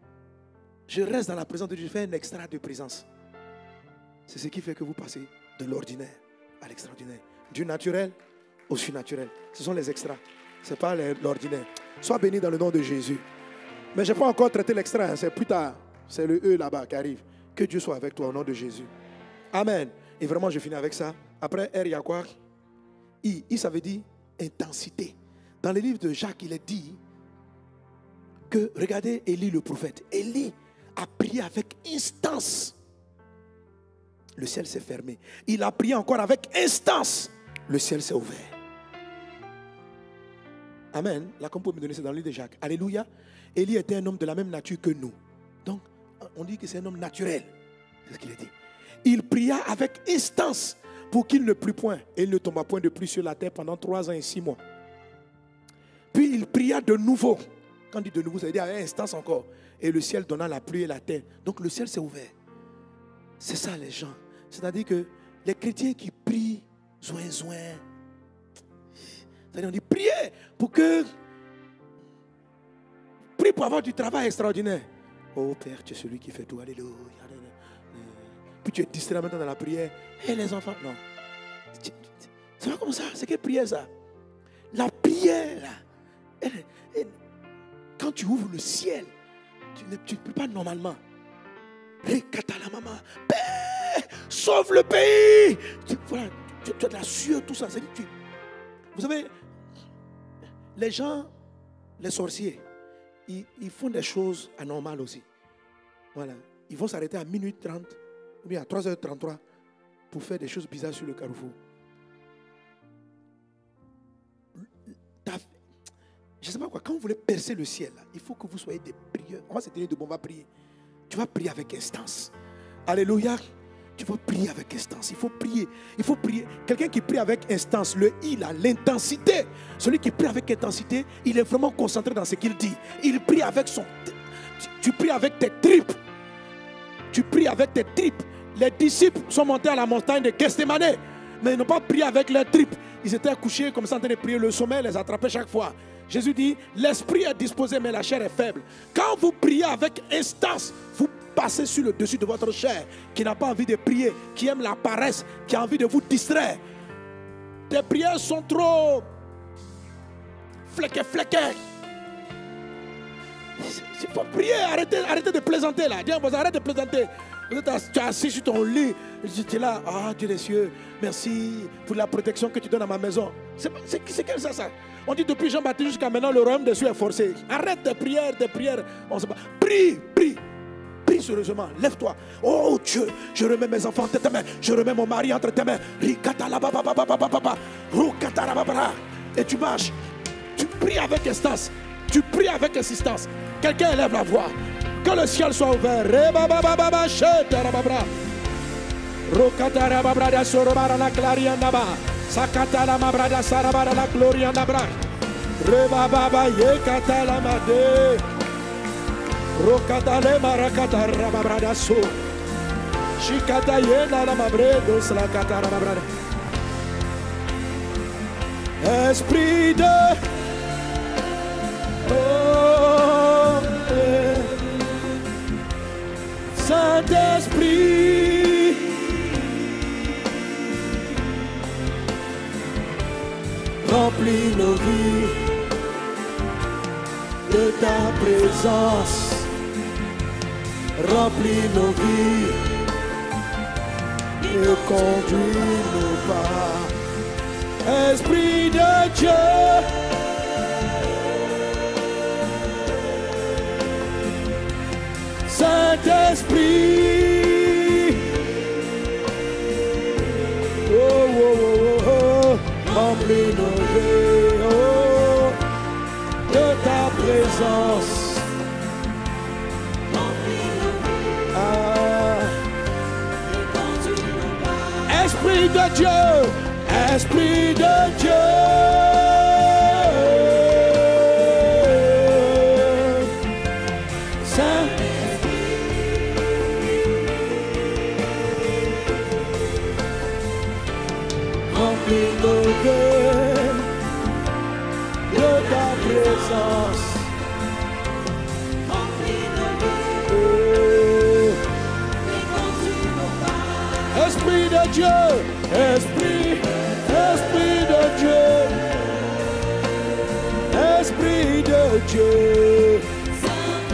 je reste dans la présence de Dieu. Je fais un extra de présence. C'est ce qui fait que vous passez de l'ordinaire à l'extraordinaire. Du naturel au surnaturel. Ce sont les extras. Ce n'est pas l'ordinaire. Sois béni dans le nom de Jésus. Mais je n'ai pas encore traité l'extrait, hein, c'est plus tard. C'est le E là-bas qui arrive. Que Dieu soit avec toi au nom de Jésus. Amen. Et vraiment, je finis avec ça. Après, R, il y a quoi? I, ça veut dire intensité. Dans le livre de Jacques, il est dit que, regardez Élie le prophète. Élie a prié avec instance. Le ciel s'est fermé. Il a prié encore avec instance. Le ciel s'est ouvert. Amen. Là, comme vous me donner, c'est dans le livre de Jacques. Alléluia. Élie était un homme de la même nature que nous. Donc, on dit que c'est un homme naturel. C'est ce qu'il a dit. Il pria avec instance pour qu'il ne plût point. Et il ne tomba point de pluie sur la terre pendant 3 ans et 6 mois. Puis il pria de nouveau. Quand on dit de nouveau, ça veut dire à instance encore. Et le ciel donna la pluie et la terre. Donc le ciel s'est ouvert. C'est ça les gens. C'est-à-dire que les chrétiens qui prient, c'est-à-dire on dit priez pour que... Prie pour avoir du travail extraordinaire. Oh Père, tu es celui qui fait tout. Alléluia. Puis tu es distrait maintenant dans la prière. Et les enfants, non. C'est pas comme ça. C'est quelle prière ça? La prière, là, quand tu ouvres le ciel, tu ne peux pas normalement. Récata la maman. Père, sauve le pays. Voilà, tu as de la sueur, tout ça. Vous savez, les gens, les sorciers, ils font des choses anormales aussi. Voilà. Ils vont s'arrêter à minuit 30 ou bien à 3h33 pour faire des choses bizarres sur le carrefour. Je ne sais pas quoi, quand vous voulez percer le ciel, là, il faut que vous soyez des prieurs. On va se tenir debout, on va prier. Tu vas prier avec instance. Alléluia. Tu vas prier avec instance. Il faut prier. Il faut prier. Quelqu'un qui prie avec instance, le il a l'intensité. Celui qui prie avec intensité, il est vraiment concentré dans ce qu'il dit. Il prie avec son... Tu pries avec tes tripes. Tu pries avec tes tripes. Les disciples sont montés à la montagne de Gethsémane, mais ils n'ont pas prié avec leurs tripes. Ils étaient couchés comme ça en train de prier. Le sommeil les attrapait chaque fois. Jésus dit, l'esprit est disposé, mais la chair est faible. Quand vous priez avec instance, vous passez sur le dessus de votre chair, qui n'a pas envie de prier, qui aime la paresse, qui a envie de vous distraire. Tes prières sont trop flequées. Il faut prier, arrêtez de plaisanter là. Dis, arrête de plaisanter. Tu es assis sur ton lit, tu es là, ah Dieu des cieux, merci pour la protection que tu donnes à ma maison. C'est quel ça? On dit depuis Jean-Baptiste jusqu'à maintenant, le royaume des cieux est forcé. Arrête tes prières. On se bat. Prie sérieusement, lève-toi. Oh Dieu, je remets mes enfants entre tes mains, je remets mon mari entre tes mains. Et tu marches, tu pries avec instance, tu pries avec insistance. Quelqu'un élève la voix. Que le ciel soit ouvert. Sakata la mabrada sarabara la gloria nabra. Reba baba ye kata la made. Rokata le marakata rababrada so. Shikata ye la mabredo la kata rababrada. Esprit de Saint-Esprit, remplis nos vies de ta présence. Remplis nos vies et conduis nos pas. Esprit de Dieu, Saint-Esprit, remplis nos vies de ta présence. Esprit de Dieu, Esprit de Dieu, remplis nos vies de ta présence. Esprit de Dieu, Esprit de Dieu, Esprit de Dieu,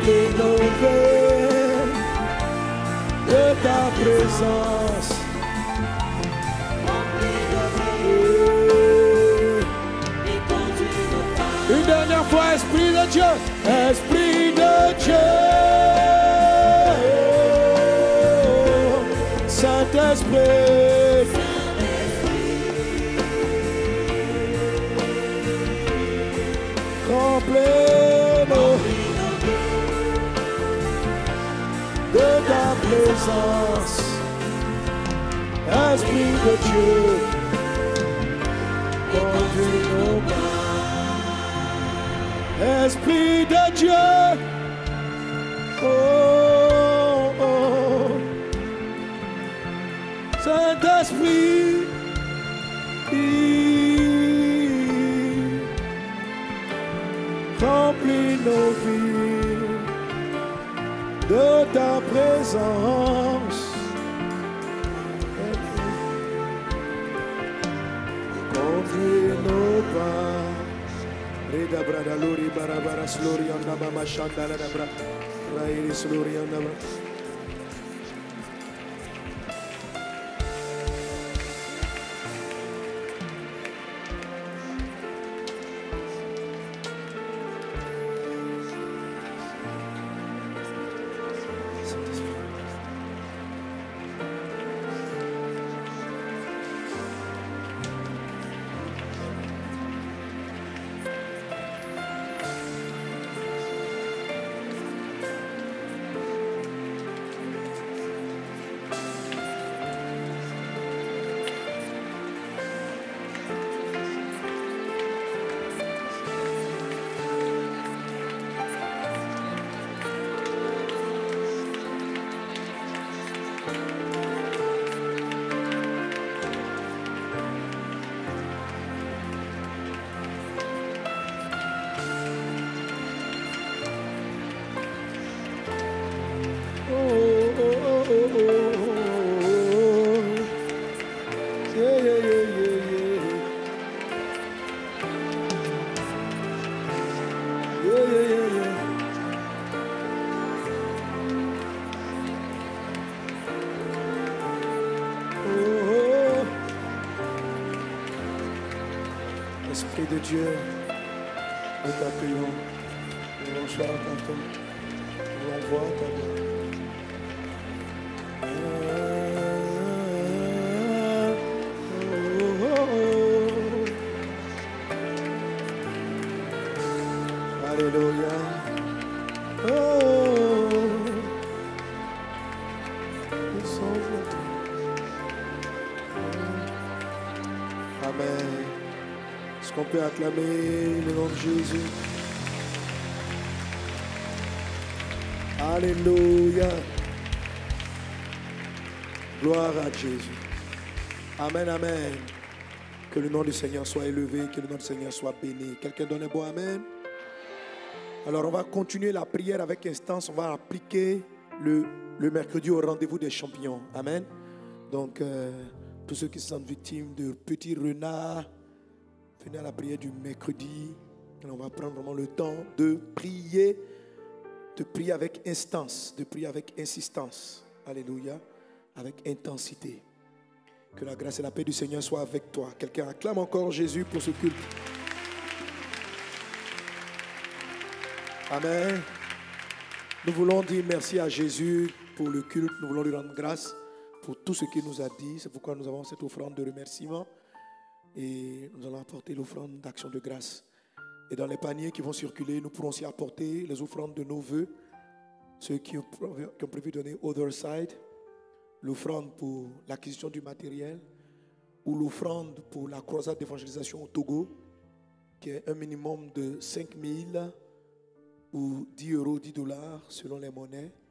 remplis nos vies de ta présence. Une dernière fois, Esprit de Dieu, Esprit de Dieu, Saint-Esprit, remplis-nous de ta présence. Esprit de Dieu, conduis-nous pas. Esprit de Dieu, oh, oh. Saint-Esprit, remplis nos vies de ta présence. Conduis-nous pas. Reda brada lori barabara slori anda mama shandala da bra. Rairi slori anda bra. Esprit de Dieu, nous t'accueillons, nous l'envoie à ta toi, nous l'envoie à ta gloire. Alléluia. Amen. Est-ce qu'on peut acclamer le nom de Jésus? Alléluia. Gloire à Jésus. Amen, amen. Que le nom du Seigneur soit élevé, que le nom du Seigneur soit béni. Quelqu'un donne un bon amen? Alors on va continuer la prière avec instance. On va appliquer le mercredi au rendez-vous des champions. Amen. Donc tous ceux qui se sentent victimes de petits renards, venez à la prière du mercredi. Et on va prendre vraiment le temps de prier avec instance, de prier avec insistance. Alléluia. Avec intensité. Que la grâce et la paix du Seigneur soient avec toi. Quelqu'un acclame encore Jésus pour ce culte. Amen. Nous voulons dire merci à Jésus pour le culte. Nous voulons lui rendre grâce pour tout ce qu'il nous a dit. C'est pourquoi nous avons cette offrande de remerciement. Et nous allons apporter l'offrande d'action de grâce. Et dans les paniers qui vont circuler, nous pourrons aussi apporter les offrandes de nos vœux. Ceux qui ont prévu donner Other Side, l'offrande pour l'acquisition du matériel, ou l'offrande pour la croisade d'évangélisation au Togo, qui est un minimum de 5 000 ou 10 euros, $10 selon les monnaies.